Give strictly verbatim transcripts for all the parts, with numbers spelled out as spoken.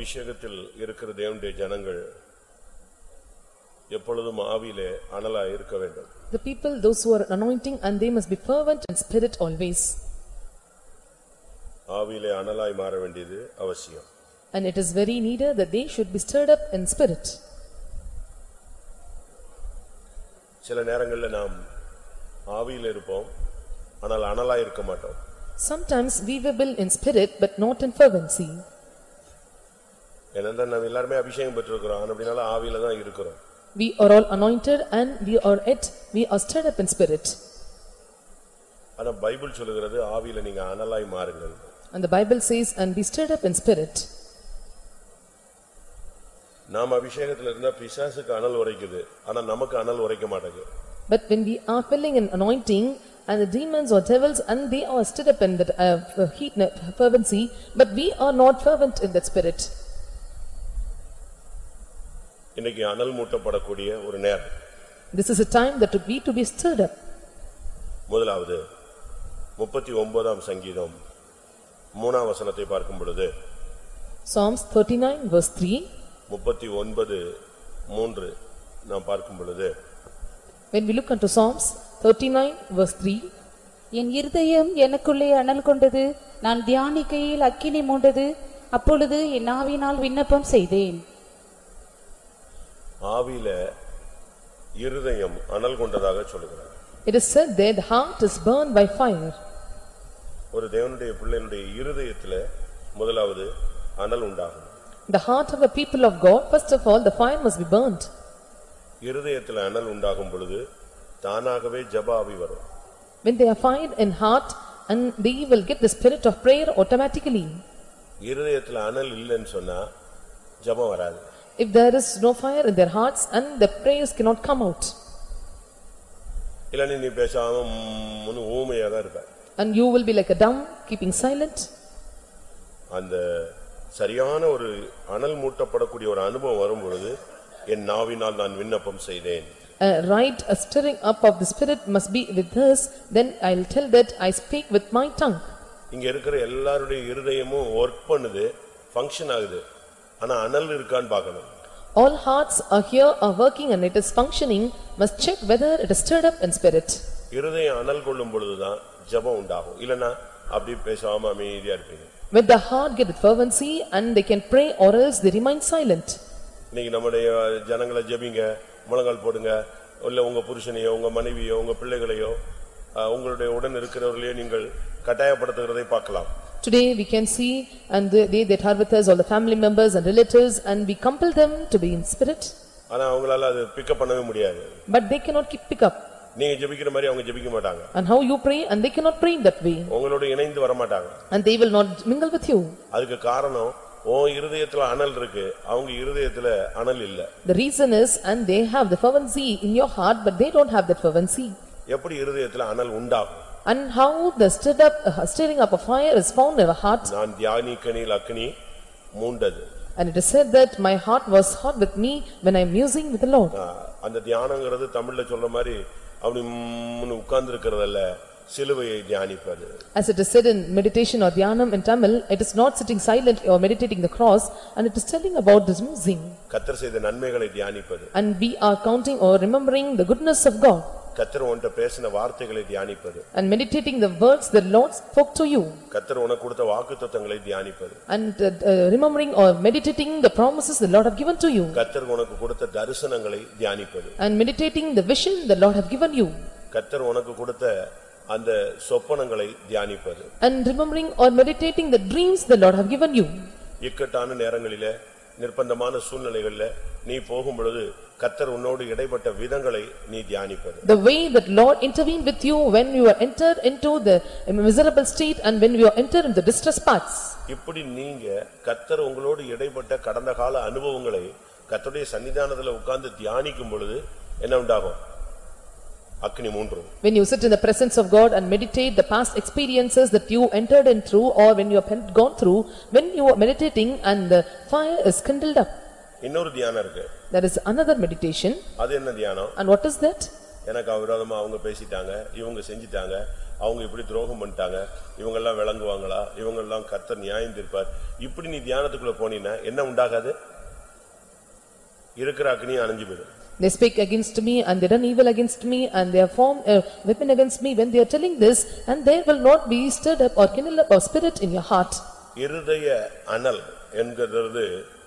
அபிஷேகத்தில் இருக்கிற தேவனுடைய ஜனங்கள் எப்பொழுதும் ஆவியிலே அனலாய் இருக்க வேண்டும். The people, those who are anointing, and they must be fervent in spirit always. ஆவியிலே அனலாய் மாற வேண்டியது அவசியம். And it is very needed that they should be stirred up in spirit. சில நேரங்களில் நாம் ஆவியில் இருப்போம், ஆனால் அனலாய் இருக்க மாட்டோம். Sometimes we will in spirit but not in fervency. ஏனென்றால் நாம் எல்லாருமே அபிஷேகம் பெற்றிருக்கிறோம், அப்படினால ஆவியில தான் இருக்கிறோம். We are all anointed and we are at we are stirred up in spirit. ஆனா பைபிள் சொல்லுகிறது ஆவியில நீங்க அனலாய் மாறுங்கள். And the Bible says, and be stirred up in spirit. நாம் அபிஷேகத்துல இருந்தா பிசாசுக்கு அனல் உரைக்குது, ஆனா நமக்கு அனல் உரைக்க மாட்டேங்குது. But when we are filling in anointing, and the demons or devils, and they are stirred up in that uh, heat uh, fervency, but we are not fervent in that spirit. இன்னைக்கு அனல் மூட்டப்படக்கூடிய ஒரு நேரம். This is a time that we to be stirred up. முதலாவது முப்பத்தி ஒன்பதாம் சங்கீதம் மூன்றாம் வசனத்தை பார்க்கும் பொழுது, Psalms thirty-nine verse three, முப்பத்தி ஒன்பது மூன்று நாம் பார்க்கும் பொழுது, when we look into Psalms thirty-nine verse three, என் இருதயம் எனக்குள்ளே அனல் கொண்டது, நான் தியானிக்கையில் அக்கினி மூண்டது, அப்பொழுது என் ஆவியினால் விண்ணப்பம் செய்தேன். ஆவியில இருதயம் அனல் கொண்டதாக சொல்லுகிறார். It is said that the heart is burned by fire. ஒரு தேவனுடைய பிள்ளைகளுடைய இருதயத்திலே முதலாவது அனல் உண்டாகும். The heart of a people of God, first of all, the fire must be burnt. இருதயத்திலே அனல் உண்டாகும் பொழுது தானாகவே ஜெப ஆவி வரும். When they are fired in heart, and they will get the spirit of prayer automatically. இருதயத்திலே அனல் இல்லைன்னு சொன்னா ஜெபம் வராது. If there is no fire in their hearts, and the prayers cannot come out. இல்ல நீ பேசாம முன்னு ஊமையா தான் இருப்ப. And you will be like a dumb, keeping silent. அந்த சரியான ஒரு அனல் மூட்டப்படக்கூடிய ஒரு அனுபவம் வரும் பொழுது என் நாவினால் நான் விண்ணப்பம் செய்தேன். A right a stirring up of the spirit must be with us, then I'll tell that I speak with my tongue. இங்க இருக்கிற எல்லாருடைய இருதயமும் வர்க் பண்ணுது, ஃபங்க்ஷன் ஆகுது. ஆனா அனல் இருக்கான்னு பார்க்கணும். All hearts are here are working and it is functioning, must check whether it is stirred up in spirit. இருதயம் அனல் கொள்ளும் பொழுதுதான் ஜெபம் உண்டாகும். இல்லனா அப்படி பேசாம அமைதியா இருப்பீங்க. When the heart get fervency and they can pray, or else they remain silent. இன்னைக்கு நம்முடைய ஜனங்களை ஜெபிங்க, முழங்கால் போடுங்க, இல்ல உங்க புருஷனையோ உங்க மனைவியோ உங்க பிள்ளைகளையோ உங்களுடைய உடன் இருக்கிறவர்களையோ நீங்கள் கட்டாயப்படுத்துகிறதை பார்க்கலாம். Today we can see, and they, they that are with us, all the family members and relatives, and we compel them to be in spirit. ஆனா அவங்களால அது பிக் அப் பண்ணவே முடியாது. But they cannot keep pick up. நீங்க ஜெபிக்கிற மாதிரி அவங்க ஜெபிக்க மாட்டாங்க. And how you pray, and they cannot pray in that way. உங்களோட இணைந்து வர மாட்டாங்க. And they will not mingle with you. அதுக்கு காரணம் ஓ இருதயத்துல அனல் இருக்கு, அவங்க இருதயத்துல அனல் இல்ல. The reason is, and they have the fervency in your heart, but they don't have that fervency. எப்படி இருதயத்துல அனல் உண்டாகும்? And how the stirred up uh, stirring up of fire is found in our heart. நான் தியானிக்கையில் அக்கினி மூண்டது. And it is said that my heart was hot with me when I am musing with the Lord. அந்த தியானங்கிறது தமிழ்ல சொல்ற மாதிரி அப்படி முன்னு உட்கார்ந்து இருக்கிறதல்ல, சிலுவையை தியானிப்பது. As it is said in meditation or dhyanam in Tamil, it is not sitting silent or meditating the cross, and it is telling about this musing. கர்த்தர் செய்த நன்மைகளை தியானிப்பது. And we are counting or remembering the goodness of God. கர்த்தர் உன்கிட்ட பேசின வார்த்தைகளை தியானிப்பது. And meditating the words the Lord spoke to you. கர்த்தர் உனக்கு கொடுத்த வாக்குத்தத்தங்களை தியானிப்பது. And uh, uh, remembering or meditating the promises the Lord have given to you. கர்த்தர் உனக்கு கொடுத்த தரிசனங்களை தியானிப்பது. And meditating the vision the Lord have given you. கர்த்தர் உனக்கு கொடுத்த அந்த சொப்பனங்களை தியானிப்பது. And remembering or meditating the dreams the Lord have given you. இக்கட்டான நேரங்களிலே நிர்பந்தமான சூழ்நிலைகளிலே நீ போகும் பொழுது கர்த்தர் உன்னோடு இடைப்பட்ட விதங்களை நீ தியானிப்பது. The way that Lord intervened with you when you are entered into the miserable state and when you are entered into the distress paths. இப்படி நீங்க கர்த்தர் உங்களோடு இடைப்பட்ட கடந்த கால அனுபவங்களை கர்த்தருடைய சன்னிதானத்துல உட்கார்ந்து தியானிக்கும் பொழுது என்ன உண்டாகும்? அக்கினி மூன்றும். When you sit in the presence of God and meditate the past experiences that you entered in through, or when you have gone through, when you are meditating and the fire is kindled up. இன்னொரு தியானம் இருக்கு. There is another meditation. அது என்ன தியானம்? And what is that? எனக்கு விரோதமா அவங்க பேசிட்டாங்க, இவங்க செஞ்சிட்டாங்க, அவங்க இப்படி துரோகம் பண்ணிட்டாங்க, இவங்க எல்லாம் விளங்குவாங்களா, இவங்க எல்லாம் கர்த்தர் நியாயம் தீர்ப்பார், இப்படி நீ தியானத்துக்குள்ள போனீன்னா என்ன உண்டாகாது? இருக்கிற அக்னியும் அணைஞ்சு போயிடும். They speak against me and they done evil against me and they have formed a weapon against me. When they are telling this, and there will not be stirred up or kindled up or spirit in your heart. இருதய அனல் என்கிறது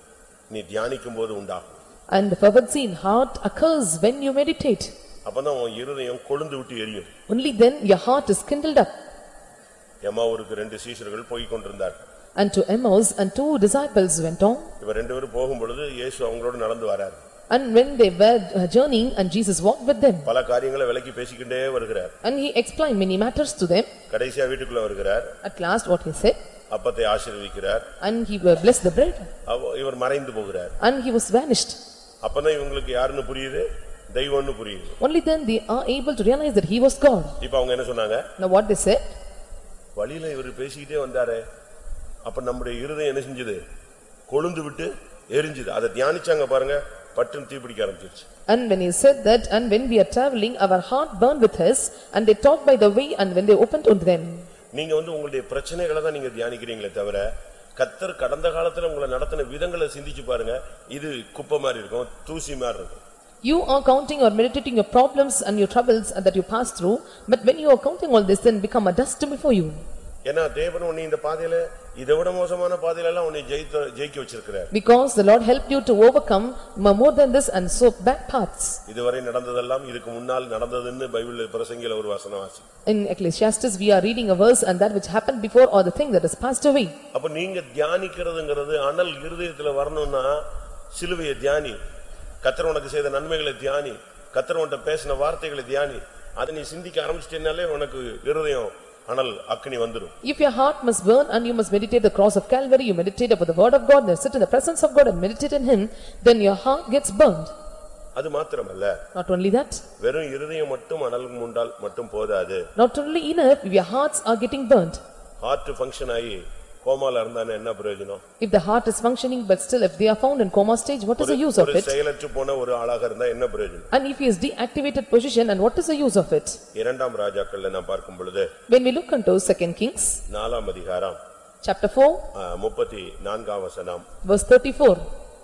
நீ தியானிக்கும்போது உண்டாகும். And the fervency in heart occurs when you meditate. அப்பதான் உன் இருதயம் கொழுந்து விட்டு எரியும். Only then your heart is kindled up. எம்மாவூருக்கு ரெண்டு சீஷர்கள் போய் கொண்டிருந்தார்கள். And to Emmaus and two disciples went on. இவர் ரெண்டு பேரும் போகும்பொழுது இயேசு அவங்களோட நடந்து வரார். And when they were journeying and Jesus walked with them. பல காரியங்களை விளக்கி பேசிக்கிட்டே வருகிறார். And he explained many matters to them. கடைசியா வீட்டுக்குள்ள வருகிறார். At last what he said? அப்பத்தை ஆசீர்வதிக்கிறார். And he blessed the bread. இவர் மறைந்து போகிறார். And he was vanished. அப்பதான் இவங்களுக்கு யாருன்னு புரியுது? தெய்வம்னு புரியுது. Only then they are able to realize that he was God. இப்போ அவங்க என்ன சொன்னாங்க? Now what they said? வழியில இவர் பேசிக்கிட்டே வந்தாரே, அப்ப நம்முடைய இருதயம் என்ன செஞ்சது? கொழுந்து விட்டு எரிஞ்சது. அதை தியானிச்சாங்க பாருங்க, பட்டுன்னு தீ பிடிக்க ஆரம்பிச்சிருச்சு. And when he said that, and when we are traveling, our heart burned with his, and they talked by the way, and when they opened unto them. நீங்க வந்து உங்களுடைய பிரச்சனைகளை தான் நீங்க தியானிக்கிறீங்களே தவிர, கர்த்தர் கடந்த காலத்துல உங்களை நடத்தின விதங்களை சிந்திச்சு பாருங்க, இது குப்பை மாதிரி இருக்கும், தூசி மாதிரி இருக்கும். You are counting or meditating your problems and your troubles that you pass through, but when you are counting all this, then become a dust before you. ஏன்னா தேவன் உன்னை இந்த பாதையில இதவிட மோசமான பாதையில எல்லாம் உன்னை ஜெயித்து ஜெயிக்க வச்சிருக்கிறார். Because the Lord helped you to overcome more than this and so back paths. இதுவரை நடந்ததெல்லாம் இதுக்கு முன்னால் நடந்ததுன்னு பைபிள்ல பிரசங்கில ஒரு வசனம் வாசி. In Ecclesiastes we are reading a verse, and that which happened before or the thing that has passed away. அப்ப நீங்க தியானிக்கிறதுங்கிறது அனல் இருதயத்துல வரணும்னா சிலுவையை தியானி, கர்த்தர் உனக்கு செய்த நன்மைகளை தியானி, கர்த்தர் உன்கிட்ட பேசின வார்த்தைகளை தியானி, அதை நீ சிந்திக்க ஆரம்பிச்சிட்டேனாலே உனக்கு இருதயம் அனல் அக்னி வந்துரும். If your heart must burn and you must meditate the cross of Calvary, you meditate upon the word of God, and sit in the presence of God and meditate in him, then your heart gets burned. அது மாத்திரமல்ல, Not only that, வெறும் இருதயம் மட்டும் அனல் மூண்டால் மட்டும் போதாது. not only enough if your hearts are getting burnt. Heart function ஆகி கோமால இருந்தானே என்ன பிரயோஜனம்? If the heart is functioning but still if they are found in coma stage, what is the use of ஒரு it? செயலற்று போன ஒரு ஆளாக இருந்தா என்ன பிரயோஜனம்? And if he is deactivated position, and what is the use of it? இரண்டாம் ராஜாக்கள்ல நான் பார்க்கும் பொழுது, When we look into Second Kings நாலாம் அதிகாரம் chapter four முப்பத்தி நான்காம் வசனம், verse thirty-four.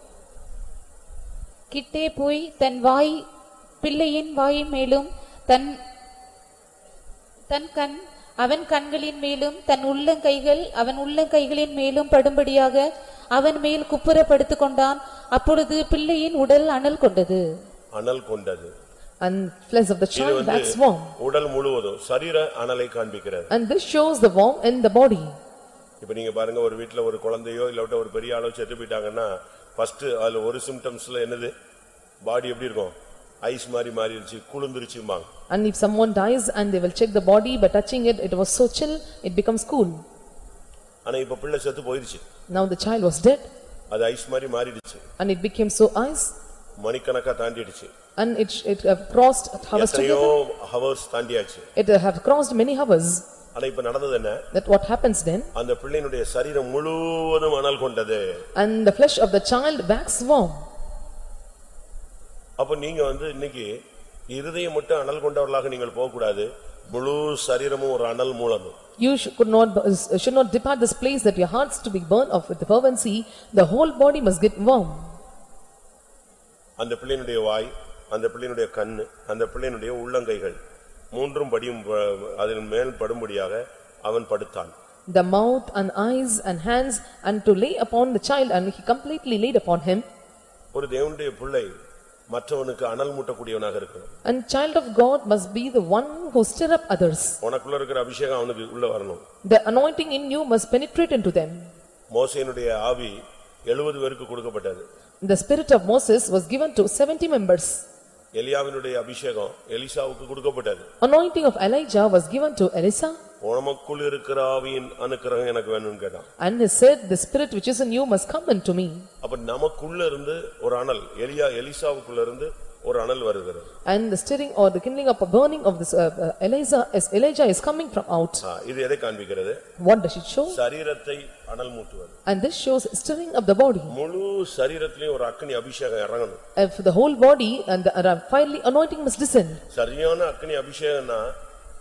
கிட்டே போய் தன் வாய் பிள்ளையின் வாயின் மேலும் தன் தன் கண் அவன் கண்களின் மேலும் தன் உள்ளங்கைகள் அவன் உள்ளங்கைகளின் மேலும் படும்படியாக அவன் மேல் குப்புற படுத்துக் கொண்டான். அப்பொழுது பிள்ளையின் உடல் அனல் கொண்டது. அனல் கொண்டது. And flesh of the child waxed warm. உடல் முழுவதும் சரீர அனலை காண்பிக்கிறது. And this shows the warm in the body. இப்ப நீங்க பாருங்க, ஒரு வீட்ல ஒரு குழந்தையோ இல்ல ஒரு பெரிய ஆளோ செத்து போயிட்டாங்கன்னா ஃபர்ஸ்ட் அதுல ஒரு சிம்டம்ஸ்ல என்னது? பாடி எப்படி இருக்கும்? ஐஸ் மாதிரி மாறிடுச்சு, குளிர்ந்துருச்சுமாங்க. And if someone dies and they will check the body, by touching it, it was so chill, it becomes cool. ஆனா இப்ப பிள்ளை செத்து போயிடுச்சு. Now the child was dead. அது ஐஸ் மாதிரி மாறிடுச்சு. And it became so ice. மணிக்கணக்கா தாண்டிடுச்சு. And it it have crossed hours together. hours தாண்டியாச்சு. It have crossed many hours. ஆனா இப்ப நடந்தது என்ன? That what happens then? அந்த பிள்ளையினுடைய சரீரம் முழுவதும் அனல் கொண்டது. And the flesh of the child waxed warm. அப்ப நீங்க வந்து இன்னைக்கு இருதயம் மட்டும் அனல் கொண்டவர்களாக நீங்கள் போக கூடாது. முழு சரீரமும் ஒரு அனல் மூலணும். You should not should not depart this place that your hearts to be burned of with the fervency. The whole body must get warm. அந்த பிள்ளையினுடைய வாய், அந்த பிள்ளையினுடைய கண்ணு, அந்த பிள்ளையினுடைய உள்ளங்கைகள் மூன்றும் படியும் அதன் மேல் படும்படியாக அவன் படுத்தான். The mouth and eyes and hands, and to lay upon the child, and he completely laid upon him. ஒரு தேவனுடைய பிள்ளை மற்றவனுக்கு அனல் மூட்டக்கூடியவனாக இருக்கணும். And child of God must be the one who stir up others. உனக்குள்ள இருக்கிற அபிஷேகம் அவனுக்கு உள்ள வரணும். The anointing in you must penetrate into them. மோசேயினுடைய ஆவி எழுபது பேருக்கு கொடுக்கப்பட்டது. The spirit of Moses was given to seventy members. எலியாவினுடைய அபிஷேகம் எலிசாவுக்கு கொடுக்கப்பட்டது. Anointing of Elijah was given to Elisha. உனக்குள்ள இருக்கிற ஆவியின் அனுக்கிரகம் எனக்கு வேணும்னு கேட்டான். And he said, the spirit which is in you must come into me. அப்ப நமக்குள்ள இருந்து ஒரு அனல், எலியா எலிசாவுக்குள்ள இருந்து ஒரு அனல் வருகிறது. And the stirring or the kindling up a burning of this uh, uh, Elijah is Elijah is coming from out. இது எதை காண்பிக்கிறது? What does it show? சரீரத்தை அனல் மூட்டுவது. And this shows stirring of the body. முழு சரீரத்திலே ஒரு அக்கினி அபிஷேகம் இறங்கணும். And for the whole body and the uh, fiery anointing must descend. சரியான அக்கினி அபிஷேகம்னா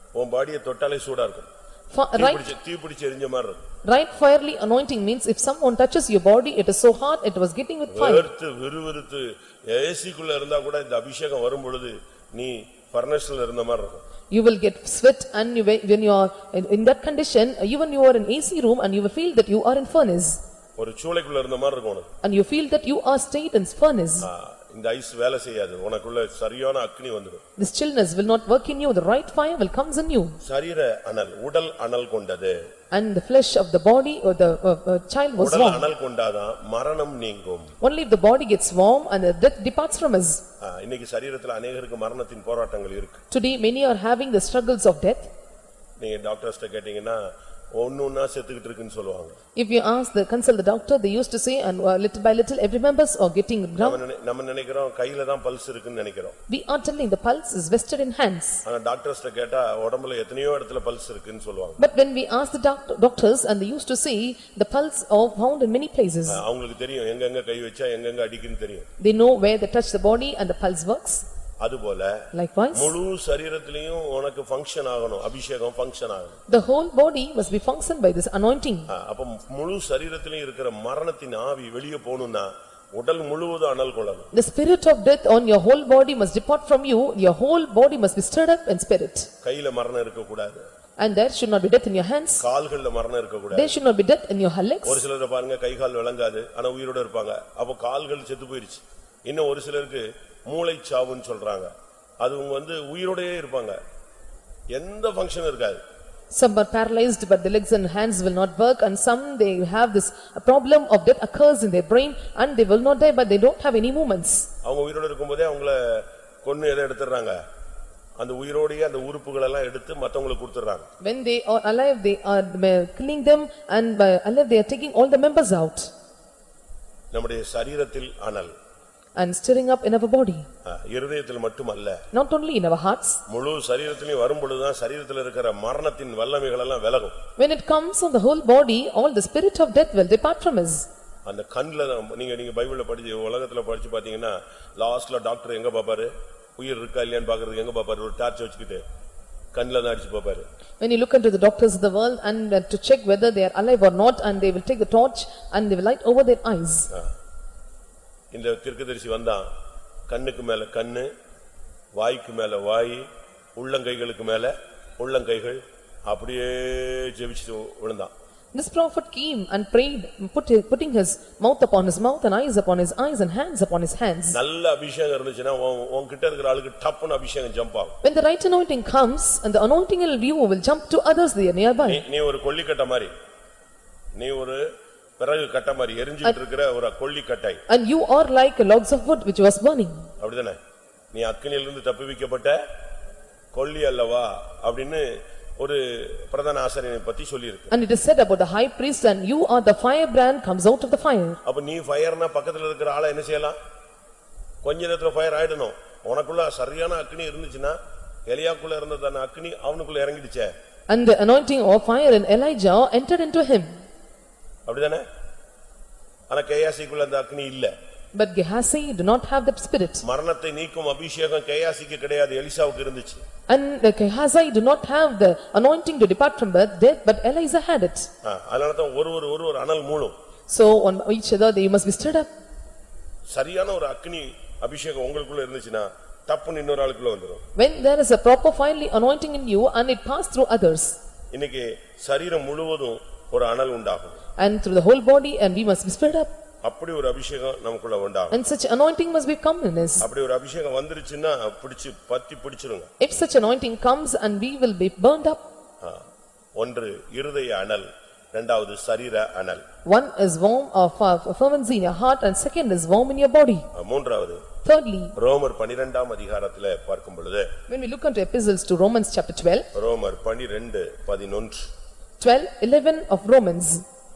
உன் பாடியை தொட்டாலே சூடா இருக்கும். Fi- Right, தீ பிடிச்சு எரிஞ்ச மாதிரி இருக்கும். right fiery anointing means if someone touches your body, it is so hot, it was getting with fire. வேர்த்து விறுவிறுத்து ஏசிக்குள்ள இருந்தா கூட இந்த அபிஷேகம் வரும் பொழுது நீ ஃபர்னஸ்ல இருந்த மாதிரி இருக்கும். You will get sweat and you, when you are in in that condition, even you are in A C room and you will feel that you are in furnace. ஒரு சூளைக்குள்ள இருந்த மாதிரி இருக்கும் உனக்கு. And you feel that you are stayed in furnace. ஆ, இந்த ice வேலை செய்யாது, உனக்குள்ள சரியான அக்னி வந்துடும். This chillness will not work in you, the right fire will comes in you. சரீர அனல், உடல் அனல் கொண்டது. And the flesh of the body or the uh, uh, child was உடல் warm. அனல் கொண்டாதான் மரணம் நீங்கும். Only if the body gets warm and the death departs from us. ஆ, இன்னைக்கு சரீரத்துல அநேகருக்கு மரணத்தின் போராட்டங்கள் இருக்கு. Today many are having the struggles of death. நீங்க டாக்டர்ஸ்ட கேட்டீங்கன்னா ஒண்ணுன்னா செத்துக்கிட்டு இருக்குன்னு சொல்லுவாங்க. If you ask the consult the doctor, they used to say and uh, little by little every members are getting நம்ம ground. நினை- நம்ம நினைக்கிறோம் கையில தான் பல்ஸ் இருக்குன்னு நினைக்கிறோம். We are telling the pulse is vested in hands. ஆனா டாக்டர்ஸ்ட கேட்டா உடம்புல எத்தனையோ இடத்துல பல்ஸ் இருக்குன்னு சொல்லுவாங்க. But when we ask the doc- doctors and they used to say the pulse are found in many places. அவங்களுக்கு தெரியும் எங்கெங்க கை வச்சா எங்கெங்க அடிக்குன்னு தெரியும். They know where they touch the body and the pulse works. அதுபோல Likewise, முழு சரீரத்திலயும் உனக்கு function ஆகணும், அபிஷேகம் ஃபங்க்ஷன் ஆகணும். the whole body must be functioned by this anointing. ஆ, அப்ப முழு சரீரத்திலயும் இருக்கிற மரணத்தின் ஆவி வெளியே போகணும்னா உடல் முழுவதும் அனல் கொள்ளணும். The spirit of death on your whole body must depart from you, your whole body must be stirred up in spirit. கையில மரணம் இருக்க கூடாது. And there should not be death in your hands, கால்கள்ல மரணம் இருக்க கூடாது. there should not be death in your legs. ஒரு சிலரை பாருங்க கை கால் விளங்காது ஆனா உயிரோட இருப்பாங்க, அப்ப கால்கள் செத்து போயிருச்சு. இன்னும் ஒரு சிலருக்கு மூளைச்சாவுன்னு சொல்றாங்க, அது அவங்க வந்து உயிரோடயே இருப்பாங்க, எந்த ஃபங்க்ஷன் இருக்காது. Some are paralyzed but the legs and hands will not work, and some they have this a problem of death occurs in their brain and they will not die but they don't have any movements. அவங்க உயிரோட இருக்கும்போதே அவங்கள கொன்னு எதை எடுத்துறாங்க, அந்த உயிரோடயே அந்த உறுப்புகள் எல்லாம் எடுத்து மத்தவங்களுக்கு கொடுத்துறாங்க. When they are alive, they are uh, killing them, and by alive they are taking all the members out நம்முடைய சரீரத்தில் அனல், and stirring up in our body, ஆ, இருதயத்தில் மட்டுமல்ல not only in our hearts. முழு சரீரத்திலும் வரும்பொழுதுதான் சரீரத்தில் இருக்கிற மரணத்தின் வல்லமைகள் எல்லாம் விலகும். When it comes on the whole body, all the spirit of death will depart from us. அந்த கண்ணுல தான் நீங்க நீங்க பைபிள்ல படிச்சு உலகத்துல படிச்சு பாத்தீங்கன்னா லாஸ்ட்ல டாக்டர் எங்க பாப்பாரு, உயிர் இருக்கா இல்லையான்னு பாக்குறதுக்கு எங்க பாப்பாரு, ஒரு டார்ச் வச்சுக்கிட்டு கண்ணுல தான் அடிச்சு பாப்பாரு. When you look into the doctors of the world and uh, to check whether they are alive or not, and they will take the torch and they will light over their eyes. இந்த தீர்க்கதரிசி வந்தான், கண்ணுக்கு மேல கண்ணு, வாய்க்கு மேல வாய், உள்ளங்கைகளுக்கு மேல உள்ளங்கைகள், அப்படியே ஜெபிச்சுட்டு விழுந்தான். This prophet came and prayed, put, putting his mouth upon his mouth and eyes upon his eyes and hands upon his hands. நல்ல அபிஷேகம் இருந்துச்சுன்னா உன்கிட்ட இருக்கிற ஆளுக்கு டப்புன்னு அபிஷேகம் ஜம்ப் ஆகும். When the right anointing comes and the anointing in view will jump to others they are nearby. நீ- நீ ஒரு கொல்லிக்கட்டை மாதிரி, நீ ஒரு பிறகு கட்டை மாதிரி எரிஞ்சிட்டு இருக்கிற ஒரு கொல்லிக்கட்டை. And you are like a logs of wood which was burning. அப்படிதானே, நீ அக்கினியிலிருந்து தப்புவிக்கப்பட்ட கொல்லி அல்லவா அப்படின்னு ஒரு பிரதான ஆசாரியனை பத்தி சொல்லியிருக்கு. And it is said about the high priest, and you are the firebrand comes out of the fire. அப்ப நீ ஃபயர்னா பக்கத்துல இருக்கிற ஆளை என்ன செய்யலாம், கொஞ்ச நேரத்துல ஃபயர் ஆயிடணும். உனக்குள்ள சரியான அக்கினி இருந்துச்சுன்னா எலியாக்குள்ள இருந்ததான அக்கினி அவனுக்குள்ள இறங்கிடுச்சே. And the anointing of fire in Elijah entered into him. அப்படிதானே, ஆனா கேயாசிக்குள்ள அந்த அக்கினி இல்ல. But Gehazi do not have that spirit. மரணத்தை நீக்கும் அபிஷேகம் கேயாசிக்கு கிடையாது, எலிசாவுக்கு இருந்துச்சு. And the Gehazi do not have the anointing to depart from birth, death, but Elijah had it. ஆ, அதனாலதான் ஒரு ஒரு ஒரு ஒரு அனல் மூணும். So on each other they must be stirred up. சரியான ஒரு அக்கினி அபிஷேகம் உங்களுக்குள்ள இருந்துச்சுன்னா தப்புன்னு இன்னொரு ஆளுக்குள்ள வந்துரும். When there is a proper fiery anointing in you and it pass through others. இன்னைக்கு சரீரம் முழுவதும் ஒரு அனல் உண்டாகும். And through the whole body, and we must be stirred up. அப்படி ஒரு அபிஷேகம் நமக்குள்ள உண்டாகும். And such anointing must become in us. அப்படி ஒரு அபிஷேகம் வந்துருச்சுன்னா பிடிச்சு பத்தி பிடிச்சிருங்க. If such anointing comes and we will be burned up. ஆ, ஒன்று இருதய அனல், இரண்டாவது சரீர அனல். One is warm of uh, fervency in your heart, and second is warm in your body. ஆ, மூன்றாவது Thirdly, ரோமர் பன்னிரண்டாம் அதிகாரத்திலே பார்க்கும் பொழுது, when we look into epistles to Romans chapter twelve, ரோமர் பன்னிரண்டு பதினொன்று, twelve eleven of Romans.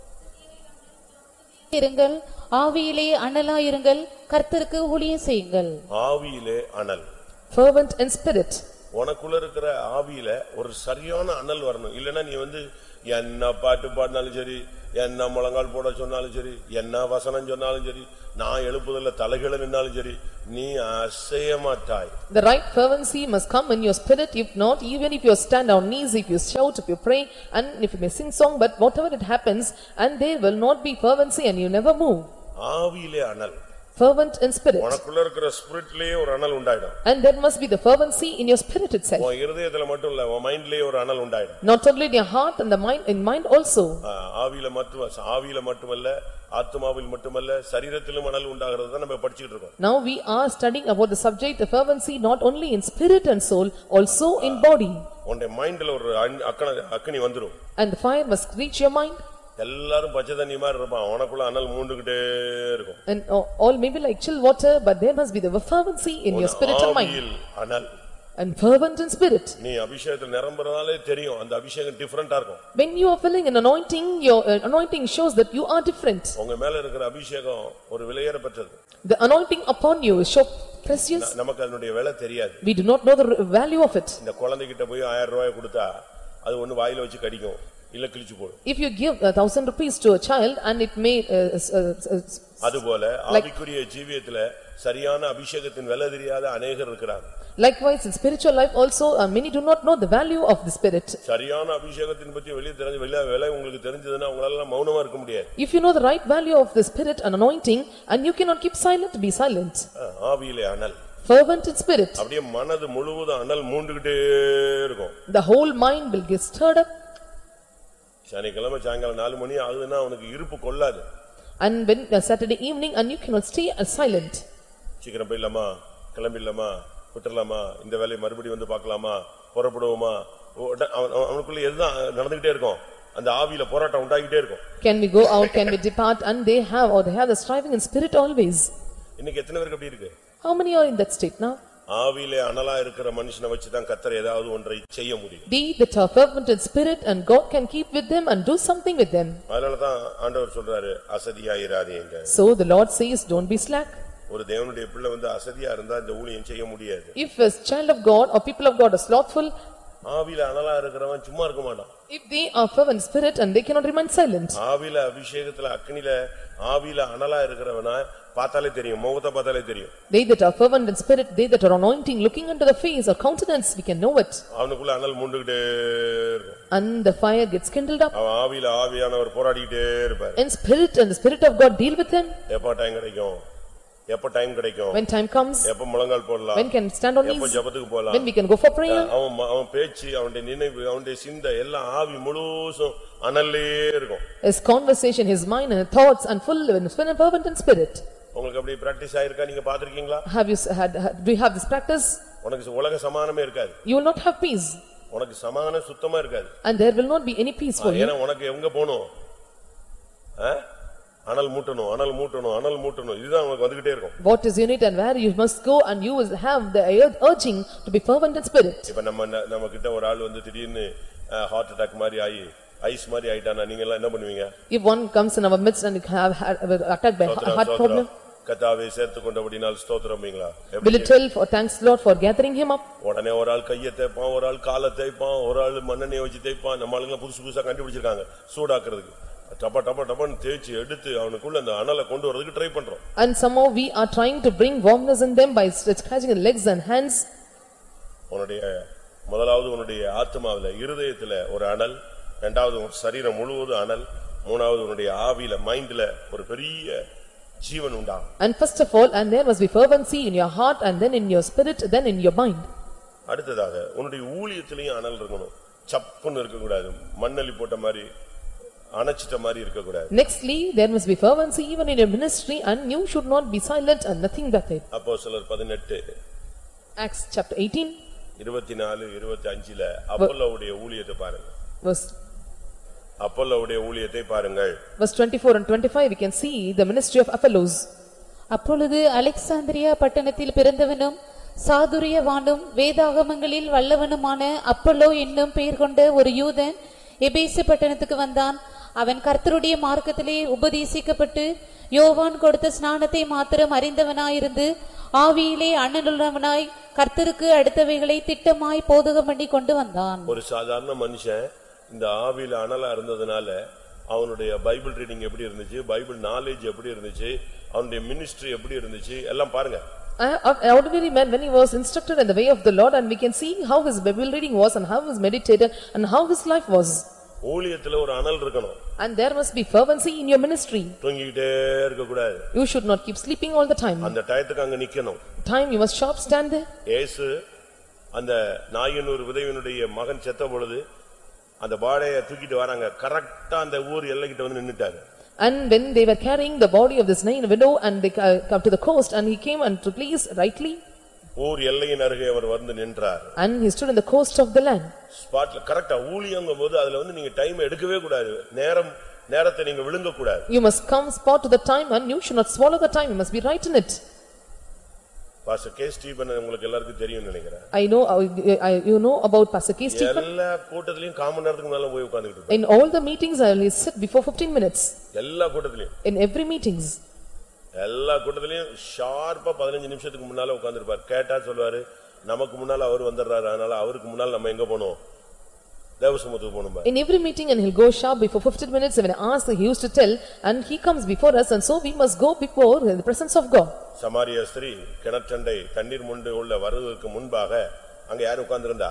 இருங்கள், ஆவியிலே அனலாயிருங்கள், கர்த்தருக்கு ஊழியம் செய்யுங்கள். ஆவியிலே அனல், Fervent in spirit. உனக்குள்ள இருக்கிற ஆவியில ஒரு சரியான அனல் வரணும். இல்லன்னா நீ வந்து என்ன பாட்டு பாடினாலும் சரி, என்ன முழங்கால் போட சொன்னாலும் சரி, என்ன வசனம் சொன்னாலும் சரி, நான் எழுப்புதல்ல தலைகீழ நின்னாலும் சரி, நீ அசைய மாட்டாய். The right fervency must come in your spirit. If not, even if you stand on knees, if you shout, if you pray, and if you may sing song, but whatever it happens, and there will not be fervency and you never move. ஆவியிலே அனல், Fervent in spirit. உனக்குள்ள இருக்கிற ஸ்பிரிட்லயே ஒரு அனல் உண்டாயிடும். And there must be the fervency in your spirit itself. உன் இருதயத்துல மட்டும் இல்ல, உன் மைண்ட்லயே ஒரு அனல் உண்டாயிடும். Not only in your heart and the mind, in mind also. ஆவியில மட்டும் ஆவியில மட்டுமல்ல, ஆத்துமாவில் மட்டுமல்ல, சரீரத்திலும் அனல் உண்டாகிறது தான் நம்ம படிச்சிட்டு இருக்கோம். Now we are studying about the subject the fervency not only in spirit and soul, also in body. உன்னுடைய மைண்ட்ல ஒரு அக்கண அக்கினி வந்துரும். And the fire must reach your mind. எல்லாரும் பச்சை தண்ணி மாதிரி இருப்பான், உனக்குள்ள அனல் மூண்டுகிட்டே இருக்கும். And all may be like chill water, but there must be the fervency in your spirit and mind. ஆவியில் அனல் And fervent in spirit. நீ அபிஷேகத்தில் நிரம்பறதாலே தெரியும், அந்த அபிஷேகம் டிஃபரண்டா இருக்கும். When you are filling an anointing, your uh, anointing shows that you are different. உங்க மேல இருக்கிற அபிஷேகம் ஒரு விலையேற பெற்றது. The anointing upon you is so precious. நமக்கு அதனுடைய விலை தெரியாது. We do not know the value of it. இந்த குழந்தைகிட்ட போய் ஆயிரம் ரூபாய் கொடுத்தா அது ஒன்னு வாயில வச்சு கடிக்கும், இல்ல கிழிச்சு போடும். If you give a thousand rupees to a child and it may uh, uh, uh, அதுபோல ஆவிக்குரிய ஜீவியத்துல சரியான அபிஷேகத்தின் விலை தெரியாத அநேகர் இருக்கிறாங்க. Likewise in spiritual life also uh, many do not know the value of the spirit. சரியான அபிஷேகத்தின் பத்தி வெளிய தெரிஞ்ச விலை உங்களுக்கு தெரிஞ்சதுன்னா உங்களால மௌனமா இருக்க முடியாது. If you know the right value of the spirit and anointing and you cannot keep silent, be silent. ஆவியிலே அனல், fervent in spirit. அப்படியே மனது முழுவதும் அனல் மூண்டுகிட்டே இருக்கும். The whole mind will get stirred up. சனிக்கிழமை சாயங்காலம் நாலு மணி ஆகுதுன்னா அவனுக்கு இருப்பு கொள்ளாது. And when uh, Saturday evening and you cannot stay uh, silent. சீக்கிரம் போயிடலாமா, கிளம்பிடலாமா, விட்டுறலாமா, இந்த வேலையை மறுபடியும் வந்து பார்க்கலாமா, புறப்படுவோமா, அவனுக்குள்ள எதுதான் நடந்துகிட்டே இருக்கும், அந்த ஆவியில போராட்டம் உண்டாகிட்டே இருக்கும். Can we go out, can we depart, and they have or they have the striving in spirit always. இன்னைக்கு எத்தனை பேருக்கு அப்படி இருக்கு? How many are in that state now? ஆவியிலே அனலா இருக்கிற மனுஷனை வச்சு தான் கர்த்தர் ஏதாவது ஒன்றை செய்ய முடியும். They that are fervent in spirit and God can keep with them and do something with them. அதனால தான் ஆண்டவர் சொல்றாரு, அசதியாயிராதீங்க. So the Lord says, don't be slack. ஒரு தேவனுடைய பிள்ளை வந்து அசதியா இருந்தா இந்த ஊழியம் செய்ய முடியாது. If a child of God or people of God are slothful, ஆவியில அனலா இருக்கிறவன் சும்மா இருக்க மாட்டான். if they are fervent in spirit and they cannot remain silent. ஆவியில அபிஷேகத்துல அக்கினில ஆவியில அனலா இருக்கிறவனா பார்த்தாலே தெரியும், முகத்தை பார்த்தாலே தெரியும். They that are fervent in spirit, they that are anointing, looking into the face or countenance, we can know it. அவனுக்குள்ள அனல் மூண்டுகிட்டே இருக்கும். And the fire gets kindled up. அவன் ஆவியில ஆவியானவர் போராடிட்டே இருப்பார். In spirit and the spirit of God deal with him. எப்ப time கிடைக்கும், எப்ப டைம் கிடைக்கும், When time comes, எப்ப முழங்கால் போடலாம், when can stand on எப்ப knees, ஜெபத்துக்கு போலாம், when we can go for prayer. அவன் அவன் பேச்சு, அவனுடைய நினைவு, அவனுடைய சிந்தை எல்லாம் ஆவி முழுசும் அனல்லே இருக்கும். His conversation, his mind and thoughts and full and fervent in spirit. உங்களுக்கு அப்படி பிராக்டீஸ் ஆயிருக்கா? நீங்க பாத்திருக்கீங்களா? Have you had, do you have this practice? உனக்கு உலக சமாதானமே இருக்காது. You will not have peace. உனக்கு சமாதானம் சுத்தமா இருக்காது. And there will not be any peace for you. ஏன்னா உனக்கு எங்க போணும்? அனல் மூட்டணும், அனல் மூட்டணும், அனல் மூட்டணும், இதுதான் உனக்கு வந்துகிட்டே இருக்கும். What is your need and where you must go and you will have the urging to be fervent in spirit. இப்ப நம்ம நம்ம கிட்ட ஒரு ஆள் வந்து திடீர்னு ஹார்ட் அட்டாக் மாதிரி ஆயி ஐஸ் மாதிரி ஆயிட்டானா நீங்க எல்லாம் என்ன பண்ணுவீங்க? If one comes in our midst and have attacked by heart problem, கர்த்தாவே சேர்த்துக்கொண்டபடியால் ஸ்தோத்திரம்ங்களா? will you tell for thanks Lord for gathering him up? உடனே ஒரு ஆள் கையை தேய்ப்பான், ஒரு ஆள் காலை தேய்ப்பான், ஒரு ஆள் மண்ணெண்ணெய் வச்சு தேய்ப்பான். நம்ம ஆளுங்க புதுசு புதுசா கண்டுபிடிச்சிருக்காங்க சூடாக்குறதுக்கு. டப்பா டப்பா டப்பான்னு தேய்ச்சி எடுத்து அவனுக்குள்ள அந்த அனலை கொண்டு வரதுக்கு ட்ரை பண்றோம். And somehow we are trying to bring warmness in them by scratching the legs and hands. உன்னுடைய முதலாவது உன்னுடைய ஆத்மாவில இருதயத்துல ஒரு அனல், இரண்டாவது உன் சரீரம் முழுவதும் அனல், மூணாவது உன்னுடைய ஆவியில மைண்ட்ல ஒரு பெரிய ஜீவன் உண்டாகும். And first of all, and there must be fervency in your heart and then in your spirit, then in your mind. அடுத்ததாக உன்னுடைய ஊழியத்திலையும் அனல் இருக்கணும். சப்புன்னு இருக்க கூடாது, மண்ணலி போட்ட மாதிரி அணைச்சிட்ட மாதிரி இருக்க கூடாது. Nextly, there must be fervency even in your ministry and you should not be silent and nothing but it. அப்போஸ்தலர் பதினெட்டு Acts chapter eighteen இருபத்தி நாலு இருபத்தி அஞ்சுல அப்போலோவுடைய ஊழியத்தை பாருங்க. verse அப்போலோவுடைய ஊழியத்தை பாருங்கள். verse twenty-four and twenty-five we can see the ministry of Apollos. அப்பொழுது அலெக்சாந்திரியா பட்டணத்தில் பிறந்தவனும் சாதுரியவானும் வேதாகமங்களில் வல்லவனுமான அப்போலோ என்னும் பெயர் கொண்ட ஒரு யூதன் எபேசு பட்டணத்துக்கு வந்தான். அவன் கர்த்தருடைய மார்க்கத்திலே உபதேசிக்கப்பட்டு யோவான் கொடுத்த ஸ்நானத்தை மாத்திரம் அறிந்தவனாயிருந்து ஆவியிலே அண்ணனுள்ளவனாய் கர்த்தருக்கு அடுத்தவைகளை திட்டமாய் போதகம் பண்ணி கொண்டு வந்தான். ஒரு சாதாரண மனுஷன் இந்த ஆவியில அனலா இருந்ததுனால அவனுடைய பைபிள் ரீடிங் எப்படி இருந்துச்சு, பைபிள் நாலேஜ் எப்படி இருந்துச்சு, அவனுடைய மினிஸ்ட்ரி எப்படி இருந்துச்சு எல்லாம் பாருங்க. An ordinary man, when he was instructed in the way of the Lord, and we can see how his Bible reading was and how his meditated and how his life was. ஊழியத்துல ஒரு அனல் இருக்கணும். And there must be fervency in your ministry. தூங்கிட்டே இருக்க கூடாது. You should not keep sleeping all the time. அந்த டயத்துக்கு அங்க நிக்கணும். Time you must sharp stand there. இயேசு அந்த நாயனூர் விதவையினுடைய மகன் செத்த பொழுது அந்த பாடையை தூக்கிட்டு வராங்க, கரெக்ட்டா அந்த ஊர் எல்லைக்கிட்ட வந்து நின்னுட்டாரு. And when they were carrying the body of this Nain widow and they uh, come to the coast and he came and to place rightly. ஊர் எல்லையின் அருகே அவர் வந்து நின்றார். And he stood in the coast of the land. ஸ்பாட்ல கரெக்ட்டா ஊழியங்கும்போது அதுல வந்து நீங்க டைம் எடுக்கவே கூடாது. நேரம் நேரத்தை நீங்க விழுங்க கூடாது. You must come spot to the time and you should not swallow the time, you must be right in it. Pastor K. Stephen உங்களுக்கு எல்லாருக்கும் தெரியும் நினைக்கிறேன். I know I, I, you know about Pastor K. Stephen. எல்லா கூட்டத்திலயும் common நேரத்துக்கு மேல போய் உட்கார்ந்துட்டு இருப்பார். In all the meetings I will sit before fifteen minutes. எல்லா கூட்டத்திலயும். In every meetings. எல்லா கூட்டத்திலயும் ஷார்ப்பா பதினைந்து நிமிஷத்துக்கு முன்னால உட்கார்ந்திருப்பார். கேட்டா சொல்வாரு நமக்கு முன்னால அவர் வந்தறாரு, அதனால அவருக்கு முன்னால நம்ம எங்க போணும், தேவசமூகத்துக்கு போணும். In every meeting and he'll go sharp before fifteen minutes. When I ask, he used to tell, and he comes before us, and so we must go before in the presence of God. சமாரிய ஸ்திரீ கிணற்றண்டை தண்ணீர் முண்டு உள்ள வருவதற்கு முன்பாக அங்க யார் உட்கார்ந்திருந்தா?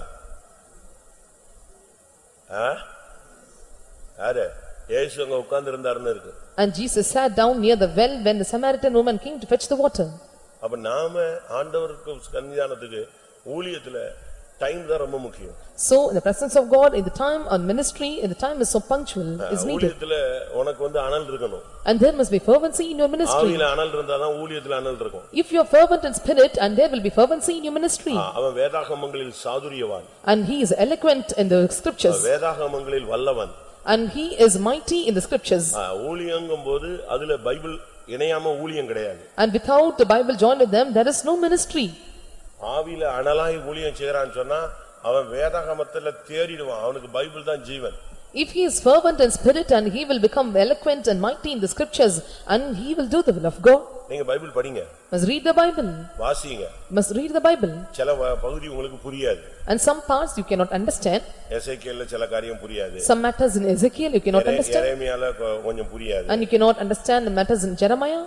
யாரு? இயேசு அங்க உட்கார்ந்திருந்தாருன்னு இருக்கு. And Jesus sat down near the well when the Samaritan woman came to fetch the water. அப்ப நாம ஆண்டவருக்கு சன்னிதானத்துக்கு ஊழியத்துல டைம் தான் ரொம்ப முக்கியம். So in the presence of God, in the time on ministry, in the time is so punctual is needed. ஊழியத்துல உனக்கு வந்து அனல் இருக்கணும். And there must be fervency in your ministry. ஆவியில அனல் இருந்தாதான் ஊழியத்துல அனல் இருக்கும். If you are fervent in spirit, and there will be fervency in your ministry. அவன் வேதாகமங்களில் சாதுரியவான். And he is eloquent in the scriptures. வேதாகமங்களில் Vallavan. And he is mighty in the scriptures. ஊழியங்கும்போது அதுல Bible இணையாம ஊழியம் கிடையாது. And without the Bible joined with them, there is no ministry. ஆவியில அனலாய் ஊழியம் செய்யறான்னு சொன்னா அவன் வேதாகமத்துல தேறிடுவான். அவனுக்கு Bible தான் ஜீவன். If he is fervent in spirit and he will become eloquent and mighty in the scriptures and he will do the will of God. நீங்க Bible படிங்க. Must read the Bible. வாசிங்க. Must read the Bible. சில பகுதி உங்களுக்கு புரியாது. And some parts you cannot understand. எசேக்கியேல்ல சில காரியம் புரியாது. Some matters in Ezekiel you cannot understand. எரேமியால கொஞ்சம் புரியாது. And you cannot understand the matters in Jeremiah.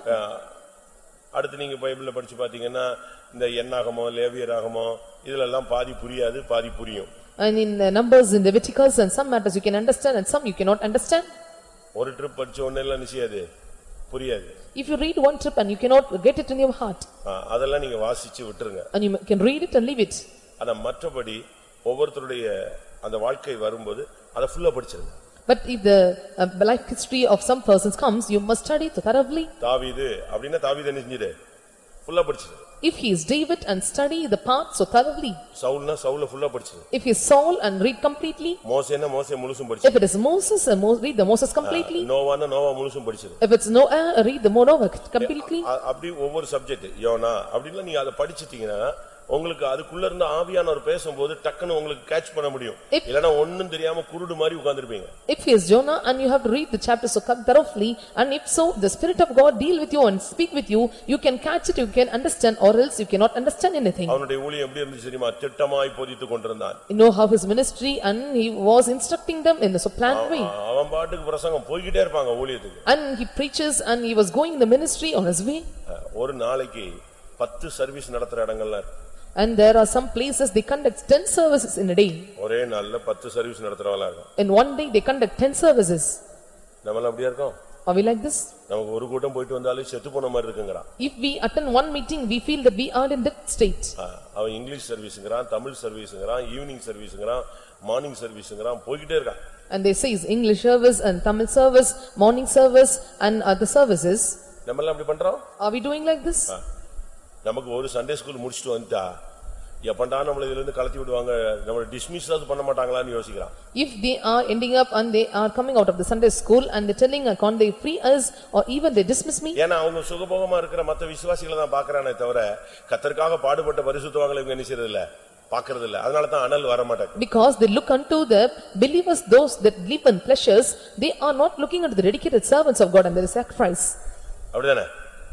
அடுத்து நீங்க பைபிள்ல படிச்சு பாத்தீங்கன்னா இந்த என்னாகமோ லேவியராகமோ இதெல்லாம் பாதி புரியாது, பாதி புரியும். And in the Numbers, in Leviticus, and some matters you can understand and some you cannot understand. ஒரு ட்ரிப் படிச்ச உடனே எல்லாம் நிச்சயது புரியாது. If you read one trip and you cannot get it in your heart. அதெல்லாம் நீங்க வாசிச்சு விட்டுருங்க. And you can read it and leave it. ஆனா மற்றபடி ஒவ்வொருத்தருடைய அந்த வாழ்க்கை வரும்போது அத ஃபுல்லா படிச்சிருங்க. But if the uh, life history of some persons comes, you must study it thoroughly. தாவீது அப்படினா தாவீது என்ன செஞ்சிரு? ஃபுல்லா படிச்சிரு. If he is David and study the path so thoroughly. சவுல்னா சவுல ஃபுல்லா படிச்சிரு. If he is Saul and read completely. மோசேனா மோசே முழுசும் படிச்சிரு. If it is Moses, uh, Mo read the Moses completely. நோவானா Noah முழுசும் படிச்சிரு. If it's Noah, read the Noah completely. அப்படி ஒவ்வொரு subject YONO அப்படினா நீங்க அத படிச்சிட்டீங்கன்னா உங்களுக்கு அதுக்குள்ள இருந்து ஆவியானவர் பேசும்போது டக்குன்னு உங்களுக்கு கேட்ச் பண்ண முடியும். இல்லனா ஒண்ணும் தெரியாம குருடு மாதிரி உட்கார்ந்திருப்பீங்க. If he is Jonah and you have to read the chapter so thoroughly, and if so the spirit of God deal with you and speak with you, you can catch it, you can understand, or else you cannot understand anything. அவனுடைய ஊழியம் எப்படி இருந்துச்சு தெரியுமா? திட்டமாய் போதித்துக் கொண்டிருந்தான். You know how his ministry, and he was instructing them in a so planned way. அவன் பாட்டுக்கு பிரசங்கம் போயிட்டே இருப்பாங்க ஊழியத்துக்கு. And he preaches and he was going in the ministry on his way. ஒரு நாளைக்கு பத்து சர்வீஸ் நடத்துற இடங்கள்ல. And there are some places they conduct ten services in a day. ஒரே நாள்ல பத்து சர்வீஸ் நடத்துறவங்களா இருக்கும். In one day they conduct ten services. நம்மள அப்படியே இருக்கோம். Are we like this? நமக்கு ஒரு கூட்டம் போயிட்டு வந்தாலே செத்து போன மாதிரி இருக்குங்கறா. If we attend one meeting we feel that we are in that state. அவன் இங்கிலீஷ் சர்வீஸ்ங்கறான், தமிழ் சர்வீஸ்ங்கறான், ஈவினிங் சர்வீஸ்ங்கறான், மார்னிங் சர்வீஸ்ங்கறான், போயிட்டே இருக்கான். And they say English service and Tamil service, morning service and other services. நம்மள அப்படி பண்றோம்? Are we doing like this? நமக்கு ஒரு சண்டே ஸ்கூல் முடிச்சிட்டு வந்துட்டா எப்பண்டா நம்மள இதில இருந்து கலத்தி விடுவாங்க, நம்மள டிஸ்மிஸ் ஆது பண்ண மாட்டாங்களான்னு யோசிக்கிறான். If they are ending up and they are coming out of the Sunday school and they telling can't they free us or even they dismiss me. ஏனா அவங்க சுகபோகமா இருக்கிற மத்த விசுவாசிகளை தான் பார்க்கறானே தவிர கர்த்தருக்காக பாடுபட்ட பரிசுத்தவான்களை இவங்க நினைக்கிறது இல்ல, பார்க்கிறது இல்ல. அதனால தான் அனல் வர மாட்டேங்குது. Because they look unto the believers, those that live in pleasures, they are not looking unto the dedicated servants of God and their sacrifice. அப்படிதானே?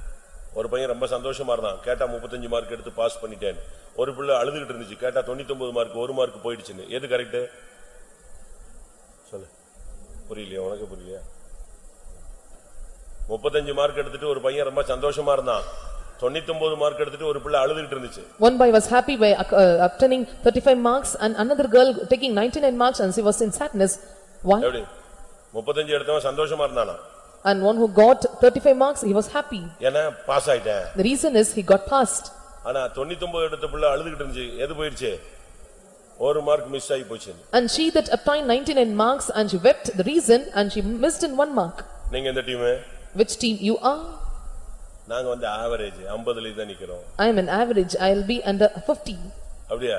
ஒரு பையன் ரொம்ப சந்தோஷமா இருந்தான், கேட்டா முப்பத்தஞ்சு மார்க் எடுத்து பாஸ் பண்ணிட்டேன். ஒரு பிள்ளை அழுதுகிட்டு இருந்துச்சு, கேட்டா தொண்ணூத்தி ஒன்பது மார்க் ஒரு மார்க் போயிடுச்சுன்னு. எது கரெக்ட் சொல்லு, புரியலையா? உனக்கு புரியலையா? முப்பத்தஞ்சு மார்க் எடுத்துட்டு ஒரு பையன் ரொம்ப சந்தோஷமா இருந்தான். தொண்ணூத்தி ஒன்பது மார்க் எடுத்துட்டு ஒரு பிள்ளை அழுதுகிட்டு இருந்துச்சு. One boy was happy by uh, obtaining thirty-five marks and another girl taking ninety-nine marks and she was in sadness. Why? எப்படி முப்பத்தஞ்சு எடுத்தவன் சந்தோஷமா இருந்தானா? And one who got thirty-five marks, he was happy. ஏன்னா பாஸ் ஆயிட்டேன். The reason is he got passed. ஆனா தொண்ணூத்தி ஒன்பது எடுத்த பிள்ளை அழுதுகிட்டு இருந்துச்சு. எது போயிருச்சு? ஒரு மார்க் மிஸ் ஆகி போச்சு. And she that obtained ninety-nine marks and she wept the reason and she missed in one mark. நீங்க எந்த team? Which team you are? நாங்க வந்து ஆவரேஜ் ஐம்பதுல தான் நிக்கிறோம். I am an average, I will be under fifty. அப்படியே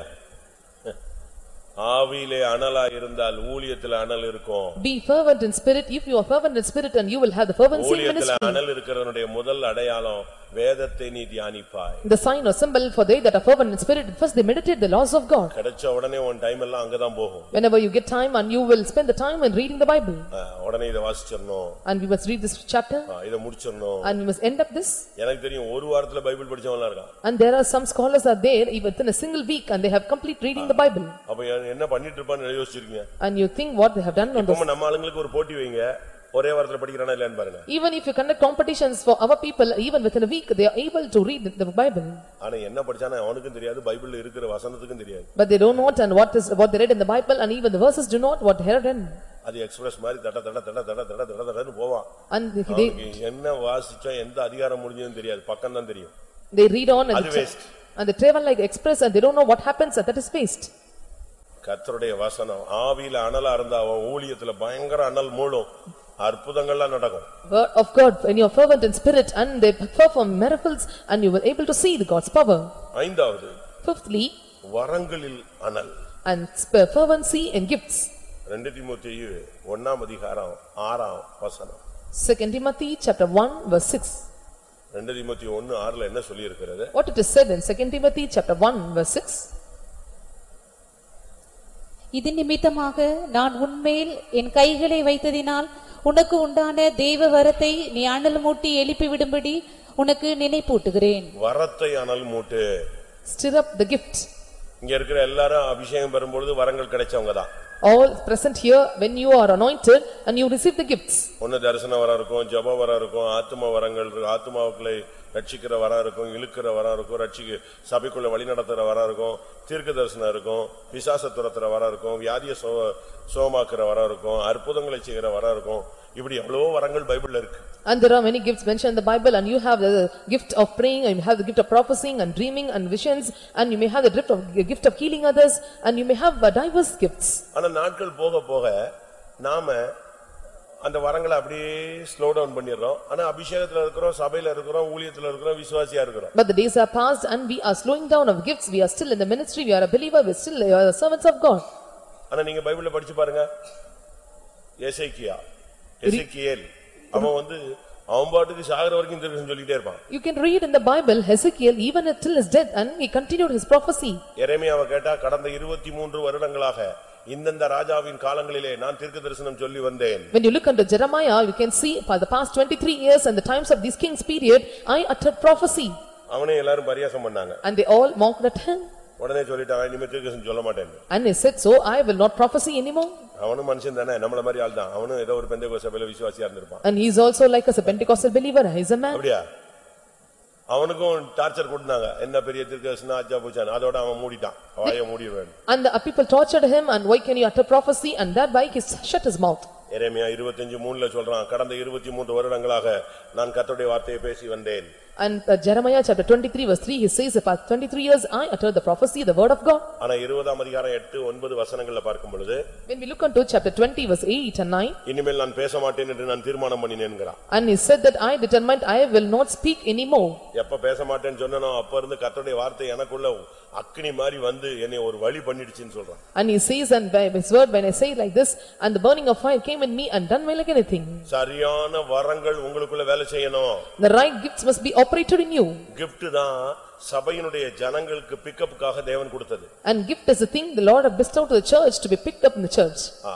ஆவியிலே அனலா இருந்தால் ஊழியத்துல அனல் இருக்கும். Be fervent in spirit. If you are fervent in spirit, and you will have the fervency in ministry. ஊழியத்துல அனல் இருக்கிறவனுடைய முதல் அடையாளம் வேதத்தை நீ தியானிப்பாய். The sign or symbol for they that are fervent in spirit, first they meditate the laws of God. கிடைச்ச உடனே உன் time எல்லாம் அங்க தான் போகும். Whenever you get time and you will spend the time in reading the Bible. உடனே இத வாசிச்சறணும். And we must read this chapter. இத முடிச்சறணும். And we must end up this. எனக்கு தெரியும் ஒரு வாரத்துல பைபிள் படிச்சவங்க இருக்காங்க. And there are some scholars are there even within a single week and they have complete reading the Bible. அப்ப என்ன பண்ணிட்டு இருப்பான்னு யோசிச்சிருக்கீங்க? And you think what they have done on this. இப்ப நம்ம ஆளுங்களுக்கு ஒரு போட்டி வைங்க. ஒரே வாரத்துல படிக்கறானா இல்லன்னு பாருங்க. Even if you conduct competitions for our people, even within a week they are able to read the Bible. ஆனா என்ன படிச்சானே அவனுக்கும் தெரியாது, பைபிள்ல இருக்கிற வசனத்துக்கும் தெரியாது. But they don't know and what is what they read in the Bible and even the verses do not what they heard in. அது express மாதிரி தட தட தட தட தட தட தடன்னு போவான். And they என்ன வாசிச்சா எந்த அதிகாரம் முடிஞ்சதுன்னு தெரியாது, பக்கம் தான் தெரியும். They read on and அது waste. And they travel like express and they don't know what happens and that is waste. கர்த்தருடைய வசனம் ஆவியில அனலா இருந்தா அவன் ஊழியத்துல பயங்கர அனல் மூளும், அற்புதங்கள்லாம் நடக்கும். Word of God, when you are fervent in spirit and they perform miracles and you will able to see the God's power. ஐந்தாவது, Fifthly, வரங்களில் அனல் and fervency in gifts. ரெண்டு தீமோத்தேயு ஒன்னாம் அதிகாரம் ஆறாம் வசனம். Second Timothy chapter one verse six. ரெண்டு தீமோத்தேயு ஒன்னு ஆறுல என்ன சொல்லி இருக்கிறது? What it is said in Second Timothy chapter one verse six. இது நிமித்தமாக நான் உன்மேல் என் கைகளை வைத்ததினால் உனக்கு உண்டான தேவ வரத்தை நீ அனல் மூட்டி எழுப்பி விடும்படி உனக்கு நினைப்பூட்டுகிறேன். வரத்தை அனல் மூட்டு. Stir up the gift. இங்க இருக்கிற எல்லாரும் அபிஷேகம் பெறும்போது வரங்கள் கிடைச்சவங்க தான். All present here when you are anointed and you receive the gifts. ஒன்னு தரிசன வரம் இருக்கும், ஜெப வரம் இருக்கும், ஆத்தும வரங்கள் இருக்கு, ஆத்துமாவுக்குள்ளே ரட்சிக்கிற வரம் இருக்கும், இழுக்கிற வரம் இருக்கும், ரட்சிக்கு சபைக்குள்ள வழி நடத்துற வரம் இருக்கும், தீர்க்க தரிசனம் இருக்கும், பிசாச துரத்துற வரம் இருக்கும், வியாதிய சுகமாக்குற வரம் இருக்கும், அற்புதங்களை செய்கிற வரம் இருக்கும். இப்படி எவ்வளவோ வரங்கள் பைபிள்ல இருக்கு. And there are many gifts mentioned in the Bible and you have the gift of praying and you have the gift of prophesying and dreaming and visions and you may have the gift of gift of healing others and you may have diverse gifts. ஆனா நாட்கள் போக போக நாம அந்த வரங்களை அப்படியே slow down பண்ணிடுறோம். ஆனா அபிஷேகத்துல இருக்கிறோம், சபையில இருக்கிறோம், ஊழியத்துல இருக்கிறோம், விசுவாசியா இருக்கிறோம். But the days are past and we are slowing down of gifts. We are still in the ministry, we are a believer, we are still uh, servants of God. ஆனா நீங்க பைபிள்ல படிச்சு பாருங்க, எசேக்கியா எசேக்கியேல் அவன் வந்து அவன் பாட்டுக்கு சாகர வரைக்கும் தரிசனம் சொல்லிட்டே இருப்பான். You can read in the Bible Hezekiel even until his death and he continued his prophecy. எரேமியாவை கேட்டா கடந்த இருபத்தி மூன்று வருடங்களாக இந்தந்த ராஜாவின் காலங்களிலே நான் தீர்க்க தரிசனம் சொல்லி வந்தேன். When you look into Jeremiah you can see for the past twenty-three years and the times of this king's period I uttered prophecy. அவனே எல்லாரும் பரியாசம் பண்ணாங்க. And they all mocked at him. உடனே சொல்லிட்டான், இனிமே தீர்க்க தரிசனம் சொல்ல மாட்டேன். And he said, so I will not prophesy anymore. அவனும் மனுஷன் தானே, நம்மள மாதிரி ஆள் தான். அவனும் ஏதோ ஒரு பெந்தேகோஸ்தே சபையில விசுவாசியா இருந்திருப்பான். And he is also like us a Pentecostal believer, he is a man. அப்படியே அவனுக்கும் டார்ச்சர் கொடுத்தாங்க, என்ன பெரிய தீர்க்கதரிசனம் ஆச்சா போச்சான். அதோட அவன் மூடிட்டான், வாயை மூடிடுவான். And the people tortured him and why can you utter prophecy and thereby he shut his mouth. எரேமியா இருபத்தஞ்சு மூணுல சொல்றான், கடந்த இருபத்தி மூன்று வருடங்களாக நான் கர்த்தருடைய வார்த்தையை பேசி வந்தேன். And uh, Jeremiah chapter twenty-three verse three he says about twenty-three years I uttered the prophecy the word of God. ஆனா இருபதாம் அதிகாரம் எட்டு ஒன்பது வசனங்கள்ல பார்க்கும் பொழுது when we look into chapter twenty verse eight and nine இனிமேல் நான் பேச மாட்டேன் என்று நான் தீர்மானம் பண்ணினேன்ங்கறான். and he said that I determined I will not speak anymore. எப்ப பேச மாட்டேன்னு சொன்னனோ அப்ப இருந்து கர்த்தருடைய வார்த்தை எனக்குள்ள அக்கினி மாதிரி வந்து என்னை ஒரு வழி பண்ணிடுச்சுன்னு சொல்றான். And he says and by his word when I say like this and the burning of fire came in me and done me like anything. சரியான வரங்கள் உங்களுக்குள்ள வேலை செய்யணும். The right gifts must be operated in you. gift தான் சபையினுடைய ஜனங்களுக்கு பிக்கப்புக்காக தேவன் கொடுத்தது. And gift is a thing the Lord has bestowed to the church to be picked up in the church.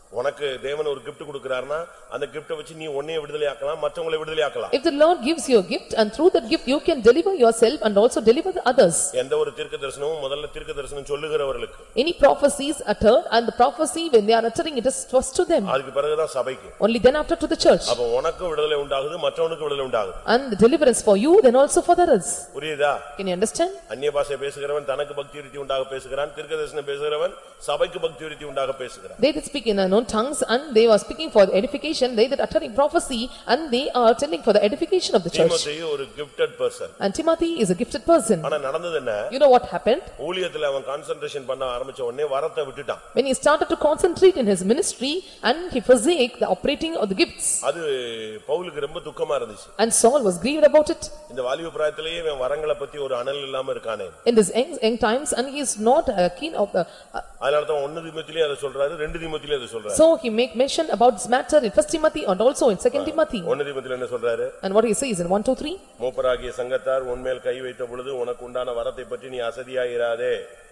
உனக்கு தேவன் ஒரு gift கொடுக்கறாருன்னா அந்த gift வச்சு நீ உன்னையே விடுதலை ஆக்கலாம் மற்றவங்களை விடுதலை ஆக்கலாம். If the Lord gives you a gift and through that gift you can deliver yourself and also deliver the others. எந்த ஒரு தீர்க்கதரிசனமும் முதல்ல தீர்க்கதரிசனம் சொல்லுகிறவர்களுக்கு. Any prophecies uttered and the prophecy when they are uttering it is first to them. அதுக்கு பிறகு தான் சபைக்கு. Only then after to the church. அப்ப உனக்கு விடுதலை உண்டாகுது மற்றவனுக்கு விடுதலை உண்டாகுது. And the deliverance for you then also for the others. புரியுதா? Can you understand? அந்நிய பாஷை பேசுகிறவன் தனக்கு பக்தி விருத்தி உண்டாக பேசுகிறான். தீர்க்கதரிசனம் பேசுகிறவன் சபைக்கு பக்தி விருத்தி உண்டாக பேசுகிறான். They that speak in unknown tongues and they are speaking for the edification, they that uttering prophecy and they are telling for the edification of the church. Timothy ஒரு gifted person. And Timothy is a gifted person. ஆனா நடந்தது என்ன? You know what happened? ஊழியத்துல அவன் concentration பண்ண ஆரம்பிச்ச உடனே வரத்தை விட்டுட்டான். When he started to concentrate in his ministry and he forsake the operating of the gifts. அது பவுலுக்கு ரொம்ப துக்கமா இருந்துச்சு. And Saul was grieved about it. இந்த வாலிப பிராயத்திலேயே இவன் வரங்களை பத்தி ஒரு அனல் இல்லாம இருக்கானே. In this young, young times and he is not uh, keen of the uh, அதனால தான் ஒன்னு தீமோத்தேயுல அத சொல்றாரு ரெண்டு தீமோத்தேயுல அத சொல்றாரு. So he make mention about this matter in First Timothy and also in Second Timothy. ஒன்னு தீமோத்தேயுல என்ன சொல்றாரு? And what he says in one two three. மூப்பராகிய சங்கத்தார் உன்மேல் கை வைத்த பொழுது உனக்கு உண்டான வரத்தை பற்றி நீ அசதியாயிராதே.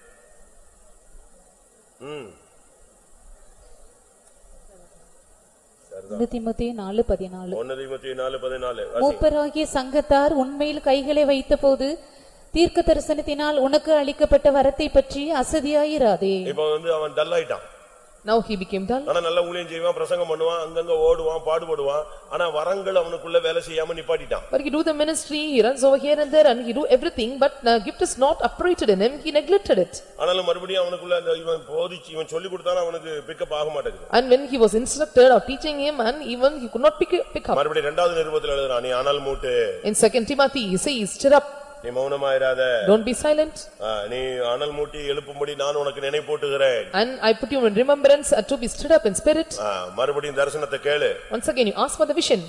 ம் ஒன்னு தீமோத்தேயு நாலு பதினாலு. ஒன்னு தீமோத்தேயு நாலு பதினாலு. மூப்பராகிய சங்கத்தார் உன்மேல் கைகளை வைத்தபோது தீர்க்க தரிசனத்தினால் உனக்கு அளிக்கப்பட்ட வரத்தை பற்றி அசதியாயிராதே. இப்போ வந்து அவன் டல் ஆயிட்டான். Now he became dull. ஆனா நல்ல ஊழியம் செய்வான் பிரசங்கம் பண்ணுவான் அங்கங்க ஓடுவான் பாடுபடுவான் ஆனா வரங்கள் அவனுக்குள்ள வேலை செய்யாம நிப்பாட்டிட்டான். But he do the ministry, he runs over here and there and he do everything but the gift is not operated in him, he neglected it. ஆனாலும் மறுபடியும் அவனுக்குள்ள அந்த இவன் போதிச்சு இவன் சொல்லி கொடுத்தாலும் அவனுக்கு பிக்கப் ஆக மாட்டேங்குது. And when he was instructed or teaching him and even he could not pick, pick up. மறுபடியும் இரண்டாவது நிருபத்தில் எழுதுறான் நீ அனல் மூட்டு. In Second Timothy he says stir up. நீ மௌனமாயிராத. Don't be silent. நீ அனல் மூட்டி எழுப்பும்படி நான் உனக்கு நினைப்பூட்டுகிறேன். And I put you in remembrance to be stirred up in spirit. மறுபடியும் தரிசனத்தை கேளு. Once again you ask for the vision.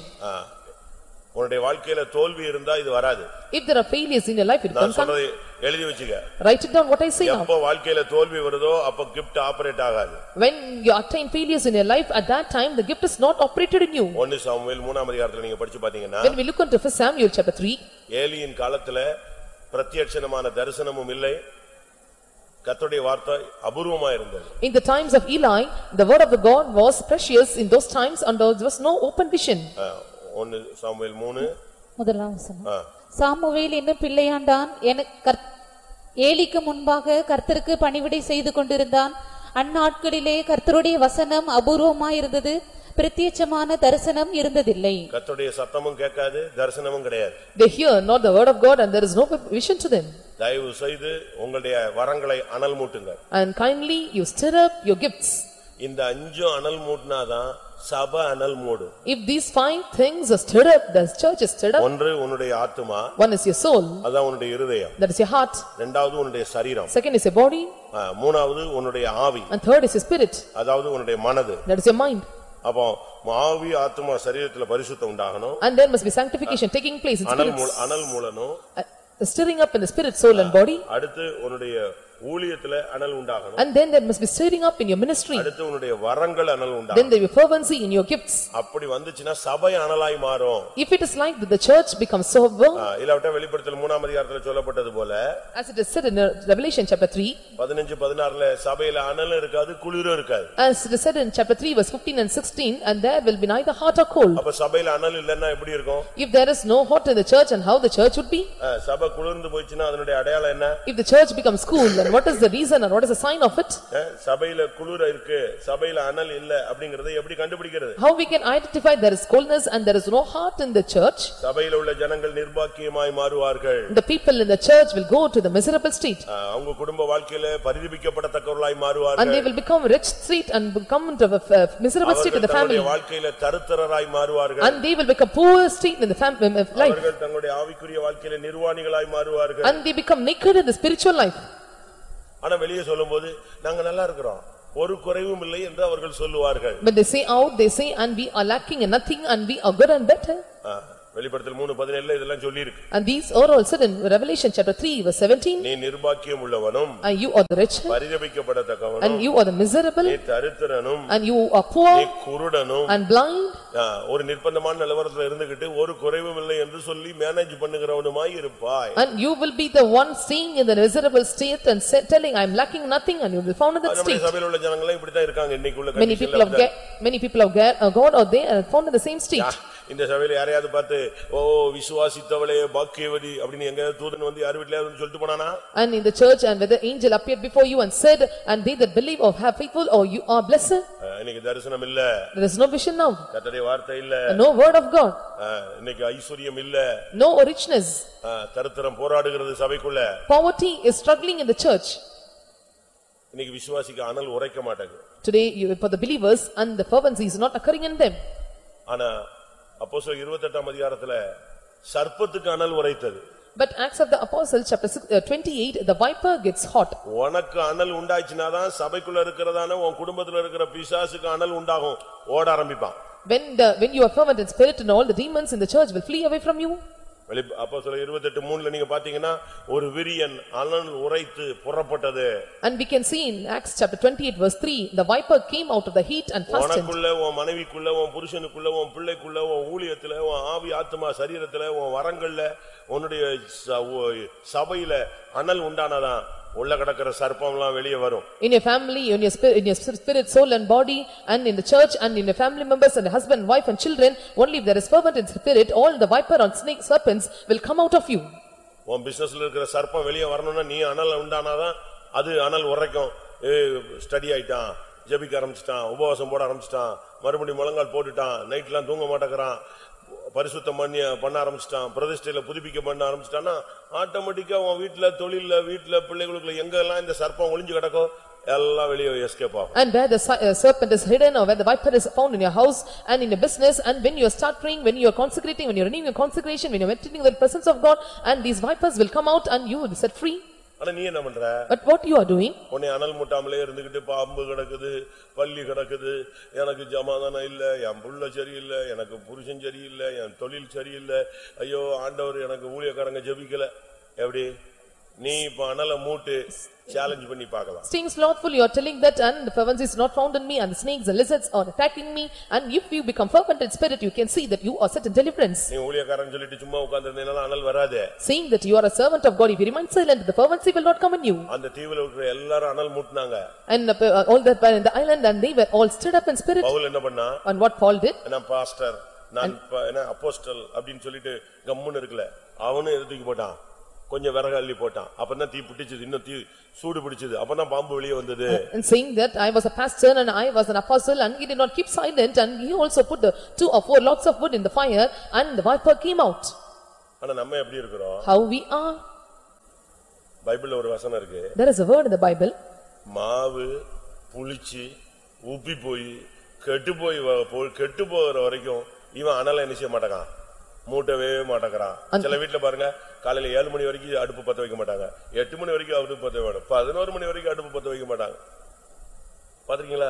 உன்னுடைய வாழ்க்கையில தோல்வி இருந்தா இது வராது. If there are failures in your life it நான் comes. சொல்றதை எழுதி வச்சுக்க. Write it down what I say now. எப்போ வாழ்க்கையில தோல்வி வருதோ அப்ப gift ஆபரேட் ஆகாது. When you attain failures in your life at that time the gift is not operated in you. ஒன்னு சாமுவேல் மூன்றாம் அதிகாரத்துல நீங்க படிச்சு பாத்தீங்கன்னா When we look into First Samuel chapter three. ஏலியின் காலத்துல பிரத்யட்சணமான தரிசனமும் இல்லை கர்த்தருடைய வார்த்தை அபூர்வமா இருந்தது. In the times of Eli the word of the God was precious in those times and there was no open vision. ஒன்னு சாமுவேல் மூன்று முதலாம் வசனம். சாமுவேல் என்னும் பிள்ளையாண்டான் எனக்கு ஏலிக்கு முன்பாக கர்த்தருக்கு பணிவிடை செய்து கொண்டிருந்தான். அந்நாட்களிலே கர்த்தருடைய வசனம் அபூர்வமாய் இருந்தது, பிரத்யட்சமான தரிசனம் இருந்ததில்லை. கர்த்தருடைய சத்தமும் கேட்காது தரிசனமும் கிடையாது. They hear not the word of God and there is no vision to them. தயவு செய்து உங்களுடைய வரங்களை அனல் மூட்டுங்க. And kindly you stir up your gifts. இந்த அஞ்சு அனல் மூட்னாதான் சபை அனல் மூடும். If these five things are stirred up, the church is stirred up. ஒன்று உன்னுடைய ஆத்துமா. One is your soul. அதான் உன்னுடைய இருதயம். That is your heart. இரண்டாவது உன்னுடைய சரீரம். Second is your body. மூணாவது உன்னுடைய ஆவி. And third is your spirit. அதாவது உன்னுடைய மனது. That is your mind. அப்போ ஆவி ஆத்துமா சரீரத்துல பரிசுத்தம் உண்டாகணும். And there must be sanctification taking place in spirit. அனல் அனல் மூலணும். Stirring up in the spirit, soul and body. அடுத்து உன்னுடைய ஊழியத்துல அனல் உண்டாகணும். And then there must be stirring up in your ministry. அடுத்து உன்னுடைய வரங்கள் அனல் உண்டாகணும். Then there will be fervency in your gifts. அப்படி வந்துச்சுனா சபை அனலாய் மாறும். If it is like that the church becomes sober. இல்லாவிட்டா வெளிப்படுத்தல் மூன்றாம் அதிகாரத்துல சொல்லப்பட்டது போல. As it is said in Revelation chapter three. பதினைந்து பதினாறுல சபையில அனல் இருக்காது குளிரும் இருக்காது. As it is said in chapter three verse fifteen and sixteen and there will be neither hot or cold. அப்ப சபையில அனல் இல்லன்னா எப்படி இருக்கும்? If there is no hot in the church and how the church would be? சபை குளிர்ந்து போயிச்சுனா அதனுடைய அடையாளம் என்ன? If the church becomes cool then what is the reason and what is the sign of it? சபையில குளிர் இருக்கு சபையில அனல் இல்ல அப்படிங்கறதை எப்படி கண்டுபிடிக்கிறது? How we can identify there is coldness and there is no heart in the church? சபையில உள்ள ஜனங்கள் நிர்பாக்கியமாய் மாறுவார்கள். The people in the church will go to the miserable state. அவங்க குடும்ப வாழ்க்கையில பரிதபிக்கப்படத்தக்கவர்களாய் மாறுவார்கள். And they will become rich state and become into a miserable state in the family. அவர்கள் வாழ்க்கையில தரித்திரராய் மாறுவார்கள். And they will become poor state in the family life. அவர்கள் தங்களுடைய ஆவிக்குரிய வாழ்க்கையில நிர்வாணிகளாய் மாறுவார்கள். And they become naked in the spiritual life. ஆனா வெளியே சொல்லும்போது நாங்க நல்லா இருக்கிறோம் ஒரு குறைவும் இல்லை என்று அவர்கள் சொல்லுவார்கள். But they say out they say and we are lacking in nothing and we are good and better. வெளிப்படுத்தல் மூன்று பதினேழு இதெல்லாம் சொல்லி இருக்கு. And these are all said in Revelation chapter three verse seventeen. நீ நிர்பாக்கியம் உள்ளவனும் and you are the rich பரிதபிக்கப்படத்தக்கவனும் and you are the miserable நீ தரித்திரனும் and you are poor நீ குருடனும் and blind ஒரு நிர்பந்தமான நிலவரத்துல இருந்துகிட்டு ஒரு குறைவும் இல்லை என்று சொல்லி மேனேஜ் பண்ணுகிறவனுமாய் இருப்பாய். And you will be the one staying in the miserable state and say, telling I am lacking nothing, and you will be found in that state. நம்ம சபையில உள்ள ஜனங்க இப்படி தான் இருக்காங்க இன்னைக்கு உள்ள Many people of Ga- many people of Ga- uh, God are there and found in the same state. இந்த சபையில யாரையாவது பார்த்து ஓ விசுவாசித்தவளே பாக்கியவதி அப்படினு எங்க தூதன் வந்து யார் வீட்லயாவது வந்து சொல்லிட்டு போனானா? And in the church, and whether angel appeared before you and said, and they that believe or have faithful, or you are blessed. இன்னைக்கு தரிசனம் இல்ல. There is no vision now. கர்த்தருடைய வார்த்தை இல்ல. No word of God. இன்னைக்கு ஐஸ்வரியம் இல்ல. No richness. தரித்திரம் போராடுகிறது சபைக்குள்ள. Poverty is struggling in the church. இன்னைக்கு விசுவாசிக்கு அனல் உரைக்க மாட்டேங்குது. Today you, for the believers, and the fervency is not occurring in them. ஆனா அப்போஸ்தலர் இருபத்தெட்டாம் அதிகாரத்துல சர்ப்பத்துக்கு அனல் உரைத்தது. But Acts of the Apostles chapter twenty-eight, the viper gets hot. உனக்கு அனல் உண்டாயிச்சுனா தான் சபைக்குள்ள இருக்குறதான உன் குடும்பத்துல இருக்குற பிசாசுக்கு அனல் உண்டாகும், ஓட ஆரம்பிப்பான். When the when you are fervent in spirit, and all the demons in the church will flee away from you. அப்போஸ்தலர் இருபத்தெட்டு மூணுல நீங்க பாத்தீங்கன்னா ஒரு விரியன் அனல் உரைத்து புறப்பட்டது. And we can see in Acts chapter twenty-eight verse three, the viper came out of the heat and fasted. உனக்குள்ள உன் மனைவிக்குள்ள உன் புருஷனுக்குள்ள உன் பிள்ளைக்குள்ள உன் ஊழியத்துல உன் ஆவி ஆத்துமா சரீரத்துல உன் வரங்கள்ல உன்னுடைய சபையில அனல் உண்டானதான் உள்ள கடக்கிற சர்ப்பம்லாம் வெளியே வரும். In your family, in your spirit, in your spirit, soul and body, and in the church, and in your family members, and husband, wife and children, only if there is fervent in spirit, all the viper and snake serpents will come out of you. உன் பிசினஸ்ல இருக்கிற சர்ப்பம் வெளியே வரணும்னா நீ அனல் உண்டானாதான் அது அனல் உரைக்கும். ஏ ஸ்டடி ஆயிட்டான், ஜெபிக்க ஆரம்பிச்சிட்டான், உபவாசம் போட ஆரம்பிச்சிட்டான், மறுபடியும் முழங்கால் போட்டுட்டான், நைட்லாம் தூங்க மாட்டேங்கிறான், பரிசுத்தம் பண்ணி பண்ண ஆரம்பிச்சிட்டான், பிரதிஷ்டையில புதுப்பிக்க பண்ண ஆரம்பிச்சிட்டான்னா ஆட்டோமேட்டிக்கா உன் வீட்டுல தொழில வீட்டுல பிள்ளைகளுக்குள்ள எங்கெல்லாம் இந்த சர்ப்பம் ஒளிஞ்சு கிடக்கோ எல்லாம் வெளியே எஸ்கேப் ஆகும். And where the uh, serpent is hidden, or where the viper is found in your house and in your business, and when you start praying, when you are consecrating, when you are renewing your consecration, when you are meditating in the presence of God, and these vipers will come out and you will be set free. ஆனா நீ என்ன பண்ற? But what you are doing? உன்னை அனல் மூட்டாமலே இருந்துகிட்டு பாம்பு கிடக்குது, பல்லி கிடக்குது, எனக்கு சமாதானம் இல்ல, என் புள்ள சரியில்லை, எனக்கு புருஷன் சரியில்லை, என் தொழில் சரியில்லை, ஐயோ ஆண்டவர் எனக்கு ஊழியக்காரங்க ஜெபிக்கல. எப்படி நீ இப்ப அனலை மூட்டு சேலஞ்ச் பண்ணி பார்க்கலாம். Staying slothful, you are telling that, and the fervency is not found in me, and the snakes and lizards are attacking me, and if you become fervent in spirit, you can see that you are set in deliverance. நீ ஊழியக்காரன் சொல்லிட்டு சும்மா உட்கார்ந்திருந்தேனா அனல் வராதே. Saying that you are a servant of God, if you remain silent, the fervency will not come in you. அந்த தீவுல இருக்கிற எல்லாரும் அனல் மூட்னாங்க. And uh, all that were in the island, and they were all stood up in spirit. Pavul என்ன பண்ணா? And what Paul did? நான் pastor, நான் என்ன அப்போஸ்தல் அப்படினு சொல்லிட்டு கம்முன்னு இருக்கல. அவனும் எடுத்துக்கி போட்டான், கொஞ்சம் விறகு அள்ளி போட்டான், அப்பதான் தீ பிடிச்சது, இன்னும் தீ சூடு பிடிச்சது, அப்பதான் பாம்பு வெளியே வந்தது. And saying that I was a pastor and I was an apostle, and he did not keep silent, and he also put the two or four lots of wood in the fire, and the viper came out. ஆனா நம்ம எப்படி இருக்கிறோம்? How we are? பைபிள்ல ஒரு வசனம் இருக்கு. There is a word in the Bible. மாவு புளிச்சு உப்பி போய் கெட்டு போய் கெட்டு போகிற வரைக்கும் இவன் அனலை என்ன செய்ய மாட்டான், மூட்டவே மாட்டேங்கிறான். சில வீட்டுல பாருங்க, காலையில ஏழு மணி வரைக்கும் அடுப்பு பத்த வைக்க மாட்டாங்க, எட்டு மணி வரைக்கும் அடுப்பு பத்த வைக்க, பதினோரு மணி வரைக்கும் அடுப்பு பத்த வைக்க மாட்டாங்க. பாத்தீங்களா?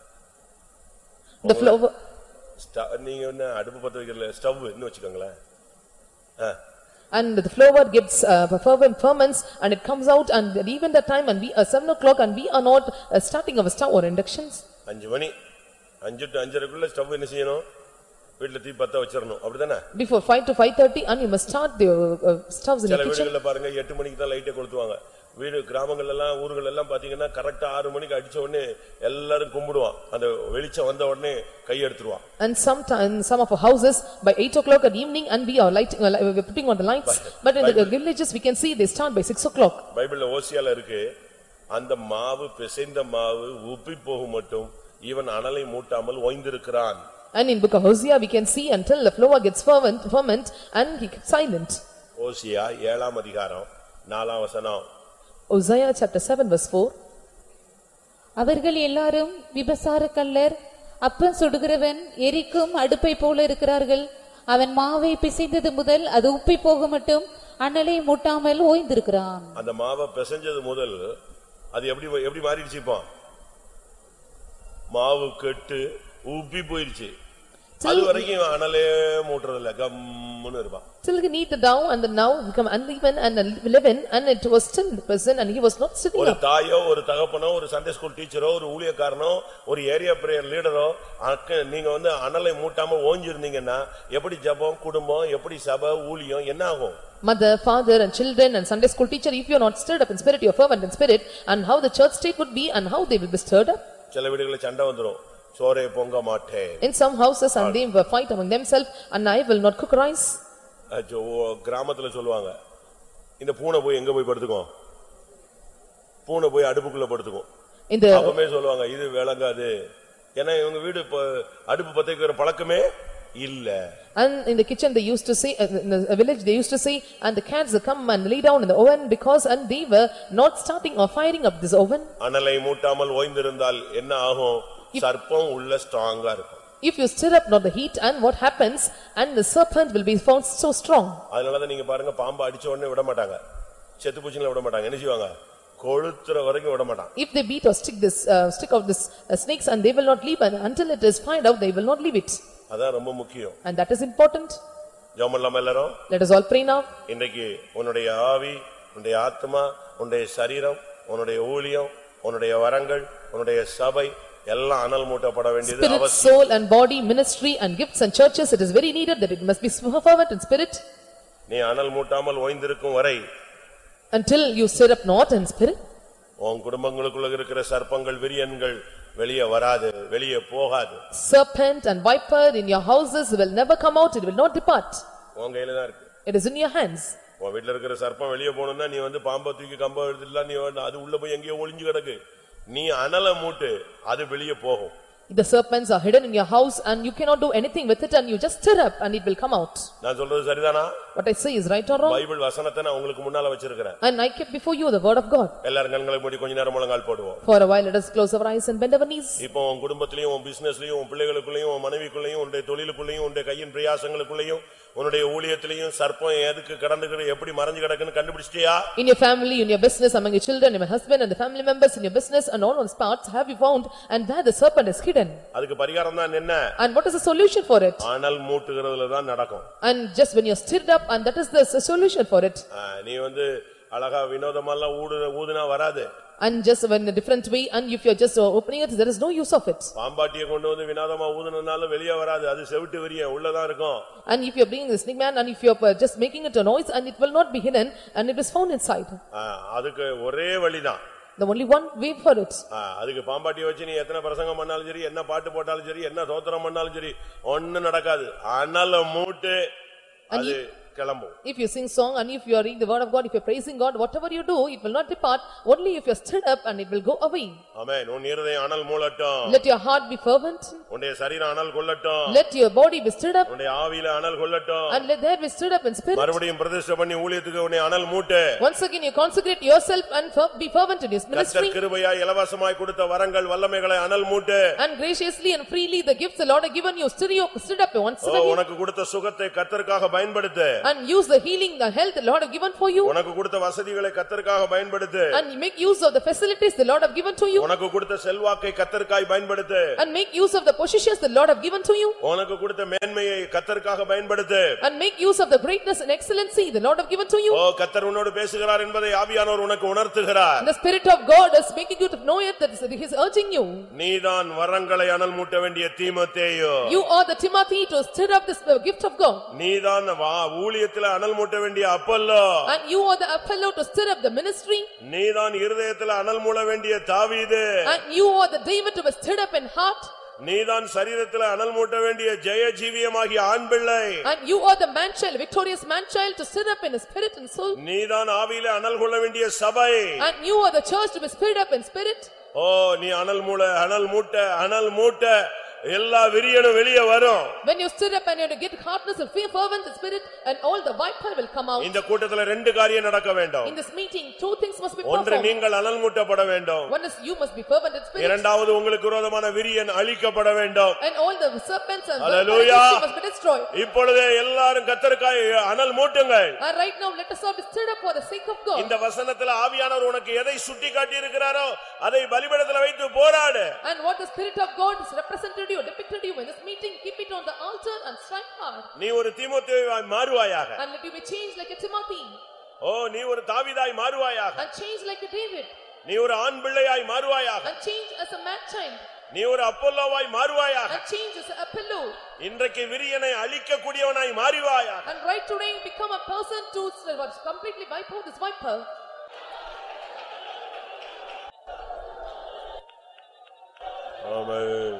நீங்க என்ன அடுப்பு பத்த வைக்கல, ஸ்டவ் இன்னும் வச்சுக்கோங்களேன். And the flower gives uh, fervent ferments, and it comes out, and even that time, and we are seven o'clock, and we are not uh, starting our stove or inductions. அஞ்சு மணி அஞ்சு to அஞ்சரைக்குள்ள stove என்ன செய்யணும், வீட்டுல தீ பத்த வச்சிரணும், அப்படிதானே? Before five to five thirty, and you must start the uh, stoves in the kitchen. சில வீடுகள்ல பாருங்க எட்டு மணிக்கு தான் லைட்டை கொளுத்துவாங்க. வீடு கிராமங்கள் எல்லாம் ஊர்கள் எல்லாம் பாத்தீங்கன்னா கரெக்டா ஆறு மணிக்கு அடிச்ச உடனே எல்லாரும் கும்பிடுவான், அந்த வெளிச்சம் வந்த உடனே கை எடுத்துருவான். And sometimes some of our houses by eight o'clock at evening, and we are lighting, uh, we are putting on the lights, but in the villages we can see they start by six o'clock. பைபிள்ல ஓசியால இருக்கு, அந்த மாவு பிசைந்த மாவு உப்பி போகும் மட்டும் இவன் அனலை மூட்டாமல் ஓய்ந்திருக்கிறான். And in book of Hosea we can see until the flour gets fervent, ferment, and he kept silent. ஓசியா ஏழாம் அதிகாரம் நாலாம் வசனம். Hosea chapter seven verse four. அவர்கள் எல்லாரும் விபசார கள்ளர், அப்பம் சுடுகிறவன் எரிக்கும் அடுப்பை போல இருக்கிறார்கள். அவன் மாவை பிசைந்தது முதல் அது உப்பி போக மட்டும் அனலை மூட்டாமல் ஓய்ந்திருக்கிறான். அந்த மாவை பிசைஞ்சது முதல் அது எப்படி எப்படி மாறிடுச்சு? இப்போ மாவு கெட்டு உப்பி போயிருச்சு. அது வரைக்கும் அனலே மூட்றது இல்ல, கம்முன்னு இருப்பான். Till he need the down and the now become uneven and eleven and it was still present and he was not sitting ஒரு up. தாயோ ஒரு தகப்பனோ ஒரு சண்டே ஸ்கூல் டீச்சரோ ஒரு ஊழியக்காரனோ ஒரு ஏரியா பிரேயர் லீடரோ நீங்க வந்து அனலை மூட்டாம ஓஞ்சிருந்தீங்கன்னா எப்படி ஜெபம், குடும்பம், எப்படி சபை, ஊழியம் என்ன ஆகும்? Mother, father and children and Sunday school teacher, if you are not stirred up in spirit, you are fervent in spirit, and how the church state would be and how they will be stirred up. சில வீடுகளில் சண்டை வந்துரும், சோரே பொங்க மாட்டேன். In some houses and they will fight among themselves and I will not cook rice. கிராமத்துல சொல்லுவாங்க, இந்த பூனை போய் எங்க போய் படுத்துக்கும், பூனை போய் அடுப்புக்குள்ள படுத்துக்கும். அப்பவே சொல்லுவாங்க இது விளங்காது, ஏன்னா இவங்க வீடு அடுப்பு பத்த வைக்கிற பழக்கமே இல்ல. And in the kitchen they used to say, in the village they used to say, and the cats come and lay down in the oven because and they were not starting or firing up this oven. அனலை மூட்டாமல் ஓய்ந்திருந்தால் என்ன ஆகும்? சர்ப்பம் உள்ள ஸ்ட்ராங்கா இருக்கும். If you stir up not the heat, and what happens, and the serpent will be found so strong. அதனால தான் நீங்க பாருங்க, பாம்பு அடிச்ச உடனே விட மாட்டாங்க, செத்து பூச்சில விட மாட்டாங்க, என்ன செய்வாங்க? கொளுத்துற வரைக்கும் விட மாட்டாங்க. If they beat or stick this uh, stick out this uh, snakes and they will not leave, and until it is find out they will not leave it. அதான் ரொம்ப முக்கியம். And that is important. ஜெபம் பண்ணலாமா எல்லாரும்? Let us all pray now. இன்றைக்கு உன்னுடைய ஆவி, உன்னுடைய ஆத்மா, உன்னுடைய சரீரம், உன்னுடைய ஊழியம், உன்னுடைய வரங்கள், உன்னுடைய சபை எல்லாம் அனல் மூட்டப்பட வேண்டியது அவசியம். Spirit, soul and body, ministry and gifts and churches, it is very needed that it must be fervent in spirit. நீ அனல் மூட்டாமல் ஓய்ந்திருக்கும் வரை, until you stir up not in spirit, உன் குடும்பங்களுக்குள்ள இருக்கிற சர்ப்பங்கள், விரியன்கள் வெளியே வராது, வெளியே போகாது. Serpent and viper in your houses will never come out, it will not depart. உன் கையில தான் இருக்கு. It is in your hands. உன் வீட்ல இருக்கிற சர்ப்பம் வெளியே போணும்னா நீ வந்து பாம்பை தூக்கி கம்ப எடுத்துடலாம், நீ அது உள்ள போய் எங்கேயோ ஒளிஞ்சு கிடக்கு. நீ அனலை மூட்டு, அது வெளியே போகும். The serpents are hidden in your house and you cannot do anything with it and you just stir up and it will come out. நான் சொல்றது சரிதானா? What I say is right or wrong? Bible வசனத்தை நான் உங்களுக்கு முன்னால வச்சிருக்கேன். And I kept before you the word of God. எல்லாரும் கண்களை மூடி கொஞ்ச நேரம் முழங்கால் போடுவோம். For a while let us close our eyes and bend our knees. இப்போ உன் குடும்பத்திலயும், உன் பிசினஸ்லயும், உன் பிள்ளைகளுக்குள்ளயும், உன் மனைவிக்குள்ளயும், உன்னுடைய தொழிலுக்குள்ளயும், உன்னுடைய கையின் பிரயாசங்களுக்குள்ளயும், உன்னுடைய ஊழியத்திலயும் சர்ப்பம் எதுக்கு கடந்துக்கிற எப்படி மறைஞ்சு கிடக்குன்னு கண்டுபிடிச்சிட்டியா? In your family, in your business, among your children, in your husband and the family members, in your business and all on parts, have you found and where the serpent is hidden? அதுக்கு பரிகாரம் தான் என்ன? And what is the solution for it? அனல் மூட்டுகிறதுல தான் நடக்கும். And just when you are stirred up and that is the solution for it. நீ வந்து அழகா வினோதமாலாம் ஊது ஊதுனா வராது. And just when a different way and if you are just opening it, there is no use of it. பாம்பாட்டியை கொண்டு வந்து வினோதமா ஊதுனனால வெளியே வராது, அது செவிட்டு விரிய உள்ளதான் இருக்கும். And if you are bringing the snake man and if you are just making it a noise and it will not be hidden and it is found inside. அதுக்கு ஒரே வழிதான். The only one way for it. அதுக்கு பாம்பாட்டியை வச்சு நீ எத்தனை பிரசங்கம் பண்ணாலும் சரி, என்ன பாட்டு போட்டாலும் சரி, என்ன தோத்திரம் பண்ணாலும் சரி, ஒண்ணும் நடக்காது. அனல மூட்டு அது கிளம்பும். If you sing song and if you are reading the word of God, if you are praising God, whatever you do, it will not depart, only if you are stirred up and it will go away. Amen. உன் இருதயம் அனல் மூளட்டும். Let your heart be fervent. உன்னுடைய சரீரம் அனல் கொள்ளட்டும். Let your body be stirred up. உன்னுடைய ஆவியில அனல் கொள்ளட்டும். And let there be stirred up in spirit. மறுபடியும் பிரதிஷ்டை பண்ணி ஊழியத்துக்கு உன்னை அனல் மூட்டு. Once again you consecrate yourself and be fervent in His ministry. கர்த்தர் கிருபையாய் இலவசமாய் கொடுத்த வரங்கள் வல்லமைகளை அனல் மூட்டு. And graciously and freely the gifts the Lord has given you, stir you stirred up once again. உனக்கு கொடுத்த சுகத்தை கர்த்தருக்காக பயன்படுத்து. And use the healing, the health the Lord have given for you. உனக்கு கொடுத்த வசதிகளை கர்த்தருக்காக பயன்படுத்து. And make use of the facilities the Lord have given to you. உனக்கு கொடுத்த செல்வாக்கை கர்த்தருக்காய் பயன்படுத்து. And make use of the positions the Lord have given to you. உனக்கு கொடுத்த மேன்மையை கர்த்தருக்காக பயன்படுத்து. And make use of the greatness and excellency the Lord have given to you. ஓ கர்த்தர் உன்னோடு பேசுகிறார் என்பதை ஆவியானவர் உனக்கு உணர்த்துகிறார். The Spirit of God is making you to know it, that He is urging you. நீதான் வரங்களை அனல் மூட்ட வேண்டிய தீமோத்தேயு. You are the Timothy to stir up this gift of God. நீதான் ஊழியத்திலே அனல் மூட்ட வேண்டிய Apollo. And you are the Apollo to stir up the ministry. நீதான் இருதயத்திலே அனல் மூள வேண்டிய தாவீது. And you are the David to be stirred up in heart. நீதான் சரீரத்திலே அனல் மூட்ட வேண்டிய ஜெய ஜீவியமாகிய ஆண் பிள்ளை. And you are the man child, victorious man child to stir up in his spirit and soul. நீதான் ஆவியிலே அனல் கொள்ள வேண்டிய சபை. And you are the church to be stirred up in spirit. ஓ நீ அனல் மூள அனல் மூட்ட அனல் மூட்ட எல்லா விரியனும் வெளியே வரும். When you stir up and you get hardness and fear fervent in spirit and all the viper will come out. இந்த கூட்டத்துல ரெண்டு காரியம் நடக்க வேண்டும். In this meeting two things must be performed. ஒன்று நீங்கள் அனல் மூட்டப்பட வேண்டும். One is you must be fervent in spirit. இரண்டாவது உங்களுக்கு விரோதமான விரியன் அழிக்கப்பட வேண்டும். And all the serpents and Hallelujah. must be destroyed. இப்பொழுதே எல்லாரும் கர்த்தருக்காய் அனல் மூட்டுங்கள். And right now let us all be stirred up for the sake of God. இந்த வசனத்துல ஆவியானவர் உனக்கு எதை சுட்டி காட்டி இருக்கிறாரோ அதை பலிபீடத்துல வைத்து போராடு. And what the Spirit of God has represented you you or depicted you in this meeting, keep it on the altar and strike hard. நீ ஒரு தீமோத்தேயுவாய் மாறுவாயாக. And let you be changed like a Timothy. ஓ நீ ஒரு தாவீதாய் மாறுவாயாக. And change like a David. நீ ஒரு ஆண் பிள்ளையாய் மாறுவாயாக. And change as a man child. நீ ஒரு அப்போல்லோவாய் மாறுவாயாக. And change as a Apollo. இன்றைக்கு விரியனை அழிக்க கூடியவனாய் மாறுவாயாக. And right today you become a person to completely wipe out this viper. Amen.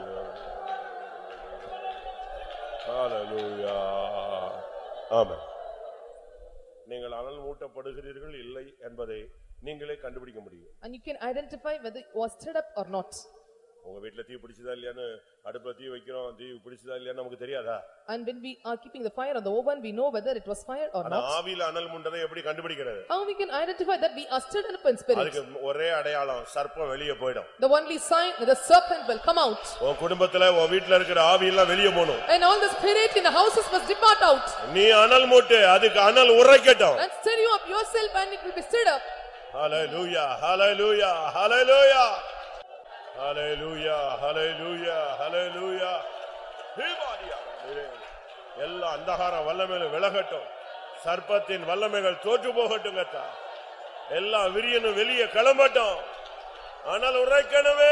Hallelujah. Amen. நீங்கள் அனல் மூட்டப்படுகிறீர்கள் இல்லை என்பதை நீங்களே கண்டுபிடிக்க முடியும். And you can identify whether you are stirred up or not. உங்க வீட்ல தீ பிடிச்சதா இல்லையான்னு அடுப்புல தீ வைக்கிறோம், தீ பிடிச்சதா இல்லையான்னு நமக்கு தெரியாதா? And when we are keeping the fire on the oven, we know whether it was fire or not. ஆவியில அனல் மூண்டதை எப்படி கண்டுபிடிக்கிறது? How we can identify that we are stirred up in spirit? அதுக்கு ஒரே அடையாளம் சர்ப்பம் வெளியே போய்டும். The only sign that the serpent will come out. உன் குடும்பத்துல உன் வீட்ல இருக்கிற ஆவி எல்லாம் வெளியே போணும். And all the spirit in the houses must depart out. நீ அனல் மூட்டு, அதுக்கு அனல் உரைக்கட்டும். And stir you up yourself and it will be stirred up. Hallelujah, hallelujah, hallelujah. Hallelujah, hallelujah, hallelujah. ஹிமாரியா எல்லா அந்தகார வல்லமைகளும் விலகட்டும். சர்ப்பத்தின் வல்லமைகள் தோற்று போகட்டும். கர்த்தா எல்லா விரியனும் வெளியே கிளம்பட்டும். ஆனால் உரைக்கணுமே.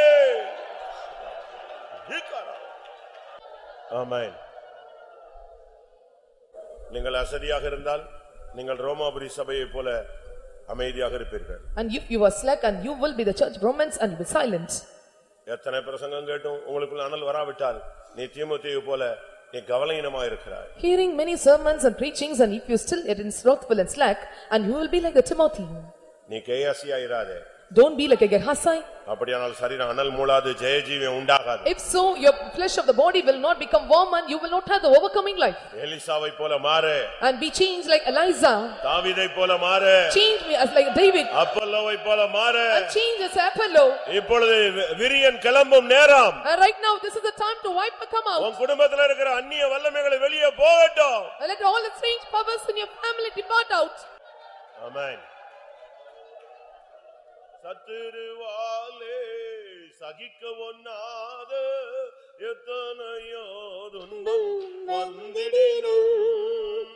ஆமென். நீங்கள் அசதியாக இருந்தால் நீங்கள் ரோமாபுரி சபையை போல அமைதியாக இருப்பீர்கள். And if you are slack and you will be the church of Romans and you will be silent. எத்தனை பிரசங்கம் கேட்டும் உங்களுக்குள்ள அனல் வராவிட்டால் நீ தீமோத்தேயு போல நீ கவலையினமாய் இருக்கிறாய். Hearing many sermons and preachings, and if you still it is slothful and slack, and you will be like a Timothy. நீ கேயாசியா இராதே. Don't be like a Gehazi. அப்படியானால் சரீரம் அனல் மூளாது ஜெயஜீவம் உண்டாகாது. If so, your flesh of the body will not become warm and you will not have the overcoming life. எலிசாவை போல மாறு. And be changed like Elijah. தாவீதை போல மாறு. Change me as like David. அப்பல்லோவை போல மாறு. And change as Apollo. இப்பொழுது விரியன் கிளம்பும் நேரம். And right now this is the time to wipe the come out. உன் குடும்பத்துல இருக்கிற அந்நிய வல்லமைகளை வெளியே போகட்டும். And let all the strange powers in your family depart out. ஆமென். சத்துருவாலே சகிக்க ஒண்ணாத எத்தனையோ துன்பம் வந்திடினும்.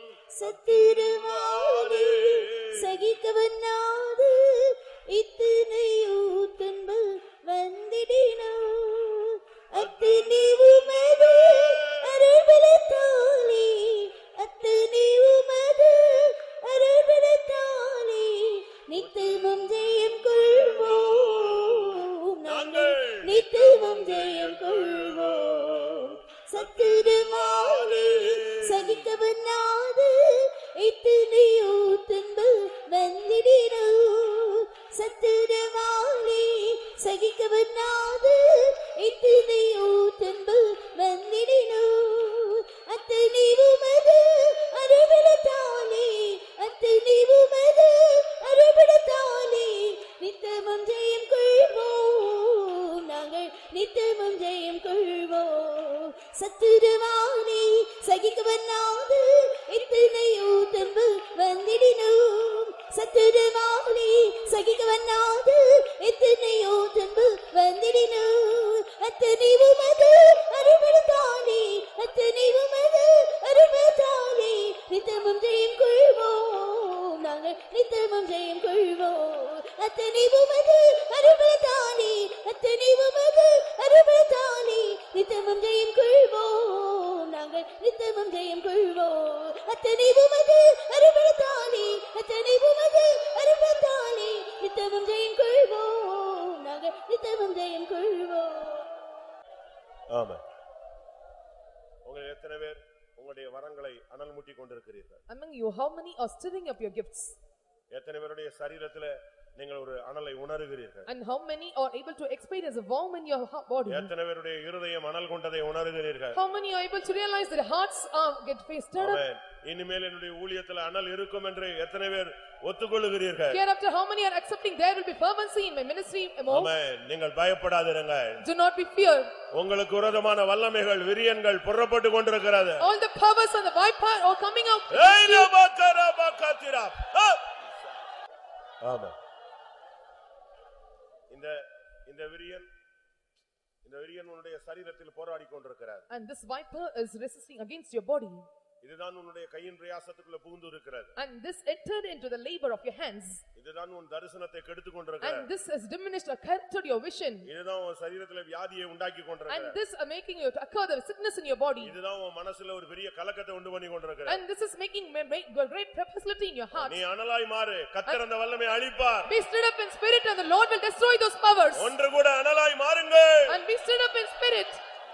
சத்துருவாலே சகிக்க ஒண்ணாத எத்தனையோ துன்பம் வந்திடினும். அத்தனை உமது அருள்பலத்தாலே, அத்தனை உமது அருள்பலத்தாலே நித்தமும் ஜெயம் கொள்வோம். நாங்கள் நித்தமும் ஜெயம் கொள்வோம். சத்துருவாலே சகிக்க ஒண்ணாத எத்தனையோ துன்பம் வந்திடினும். சத்துருவாலே சகிக்க ஒண்ணாத எத்தனையோ துன்பம் வந்திடினும். அத்தனை உமது அருள்பலத்தாலே, அத்தனை உமது அருள்பலத்தாலே நித்தமும் ஜெயம் கொள்வோம். நாங்கள் நித்தமும் ஜெயம் கொள்வோம். சத்துருவாலே சகிக்க ஒண்ணாத எத்தனையோ துன்பம் வந்திடினும். சத்துருவாலே சகிக்க ஒண்ணாத எத்தனையோ துன்பம் வந்திடினும். அத்தனை உமது அருள்பலத்தாலே, அத்தனை உமது அருள்பலத்தாலே நித்தமும் ஜெயம் கொள்வோம். நாங்கள் நித்தமும் ஜெயம் கொள்வோம். அத்தனை உமது அருள்பலத்தாலே, அத்தனை உமது அருள்பலத்தாலே நித்தமும் ஜெயம் கொள்வோம். நாங்கள் நித்தமும் ஜெயம் கொள்வோம். அத்தனை உமது அருள்பலத்தாலே, அத்தனை உமது அருள்பலத்தாலே நித்தமும் ஜெயம் கொள்வோம். நாங்கள் நித்தமும் ஜெயம் கொள்வோம். ஆமென். உங்கள் எத்தனை பேர் உங்களுடைய வரங்களை அனல் மூட்டி கொண்டிருக்கிறீர்கள்? Among you, how many are stirring up your gifts? எத்தனை பேருடைய சரீரத்துல நீங்கள் ஒரு அனலை உணர்கிறீர்கள்? And how many are able to experience a warm in your ha- body? எத்தனை பேருடைய இருதயம் அனல் கொண்டதை உணர்கிறீர்கள்? How many are able to realize that hearts are get stirred up? ஆமென். இனிமேல் என்னுடைய ஊழியத்துல அனல் இருக்கும் என்று எத்தனை பேர் ஒத்துக்கொள்கிறீர்கள்? Hereafter, how many are accepting there will be fervency in my ministry more? ஆமென். நீங்கள் பயப்படாதிருங்கள். Do not be feared. உங்களுக்கு விரோதமான வல்லமைகள் விரியன்கள் புறப்பட்டு கொண்டிருக்கிறது. All the powers and the viper are coming out. ஏய் லபகரா பகதிரா. ஆமென். இந்த இந்த விரியன் இந்த விரியன் உன்னுடைய சரீரத்தில் போராடி கொண்டிருக்கிறார். And this viper is resisting against your body. இதுதான் உன்னுடைய கையின் பிரயாசத்துக்குள்ள புகுந்து இருக்கிறது. And this entered into the labor of your hands. இதுதான் உன் தரிசனத்தை கெடுத்து கொண்டிருக்கிறது. And this has diminished or corrupted your vision. இதுதான் உன் சரீரத்திலே வியாதியை உண்டாக்கி கொண்டிருக்கிறது. And this are making you to occur the sickness in your body. இதுதான் உன் மனசுல ஒரு பெரிய கலக்கத்தை உண்டு பண்ணி கொண்டிருக்கிறது. And this is making great perplexity in your heart. நீ அனலாய் மாறு, கர்த்தர் அந்த வல்லமையை அழிப்பார். Be stirred up in spirit and the Lord will destroy those powers. ஒன்று கூட அனலாய் மாறுங்கள். And be stirred up in spirit.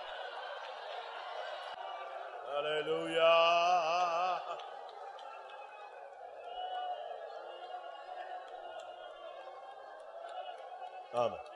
Hallelujah. ஆமா.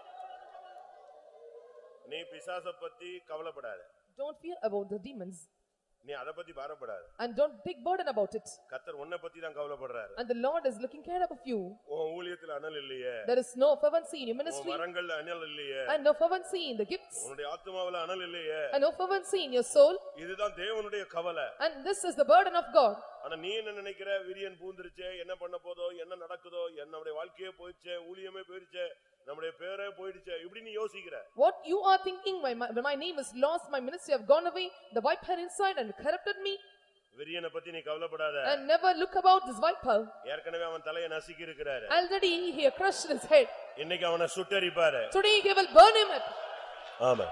நீ பிசாசை பத்தி கவலைப்படாத. Don't fear about the demons. நீ அத பத்தி பாரப்படாத. And don't take burden about it. கர்த்தர் உன்னை பத்தி தான் கவலைப்படுறாரு. And the Lord is looking care of you. உன் ஊழியத்துல அனல் இல்லையே. There is no fervency in your ministry. உன் வரங்கள்ல அனல் இல்லையே. And no fervency in the gifts. உன்னுடைய ஆத்துமாவுல அனல் இல்லையே. And no fervency in your soul. இதுதான் தேவனுடைய கவலை. And this is the burden of God. ஆனா நீ என்ன நினைக்கிற? விரியன் பூந்துருச்சே, என்ன பண்ண போதோ, என்ன நடக்குதோ, என்னுடைய வாழ்க்கையே போயிடுச்சே, ஊழியமே போயிடுச்சே, நம்முடைய பேரே போயிடுச்சே, இப்படி நீ யோசிக்கிற. What you are thinking, my, my my name is lost, my ministry have gone away, the viper inside and corrupted me. விரியனை பத்தி நீ கவலைப்படாத. And never look about this viper. ஏற்கனவே அவன் தலையை நசுக்கி இருக்கிறாரு. Already he crushed his head. இன்னைக்கு அவனை சுட்டெரிப்பாரு. Today he will burn him up. ஆமென்.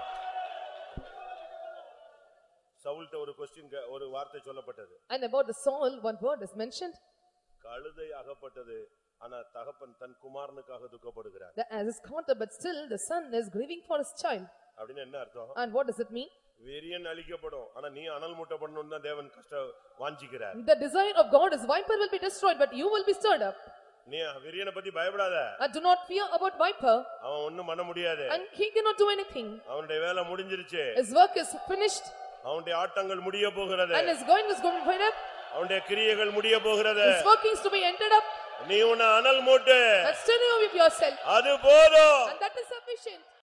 சவுல்ட்ட ஒரு क्वेश्चन ஒரு வார்த்தை சொல்லப்பட்டது. And about the Saul one word is mentioned. கழுதை அகப்பட்டது, ஆனா தகப்பன் தன் குமாரனுக்காக துக்கப்படுகிறார். That as is caught up, but still the son is grieving for his child. அப்படினா என்ன அர்த்தம்? And what does it mean? விரியன் அழிக்கப்படும், ஆனா நீ அனல் மூட்டப்படணும்னு தான் தேவன் கஷ்ட வாஞ்சிக்கிறார். The desire of God is viper will be destroyed, but you will be stirred up. நீ விரியனை பத்தி பயப்படாத. And do not fear about viper. அவன் ஒண்ணும் பண்ண முடியாது. And he cannot do anything. அவனுடைய வேலை முடிஞ்சிருச்சு. His work is finished. அவனுடைய ஆட்டங்கள் முடிய போகிறது. And his going is going to be up. அவனுடைய கிரியைகள் முடிய போகிறது. His work is to be entered up. நீ உன்னை அனல் மூட்டு. And stir up yourself. அது போதும். And that is sufficient.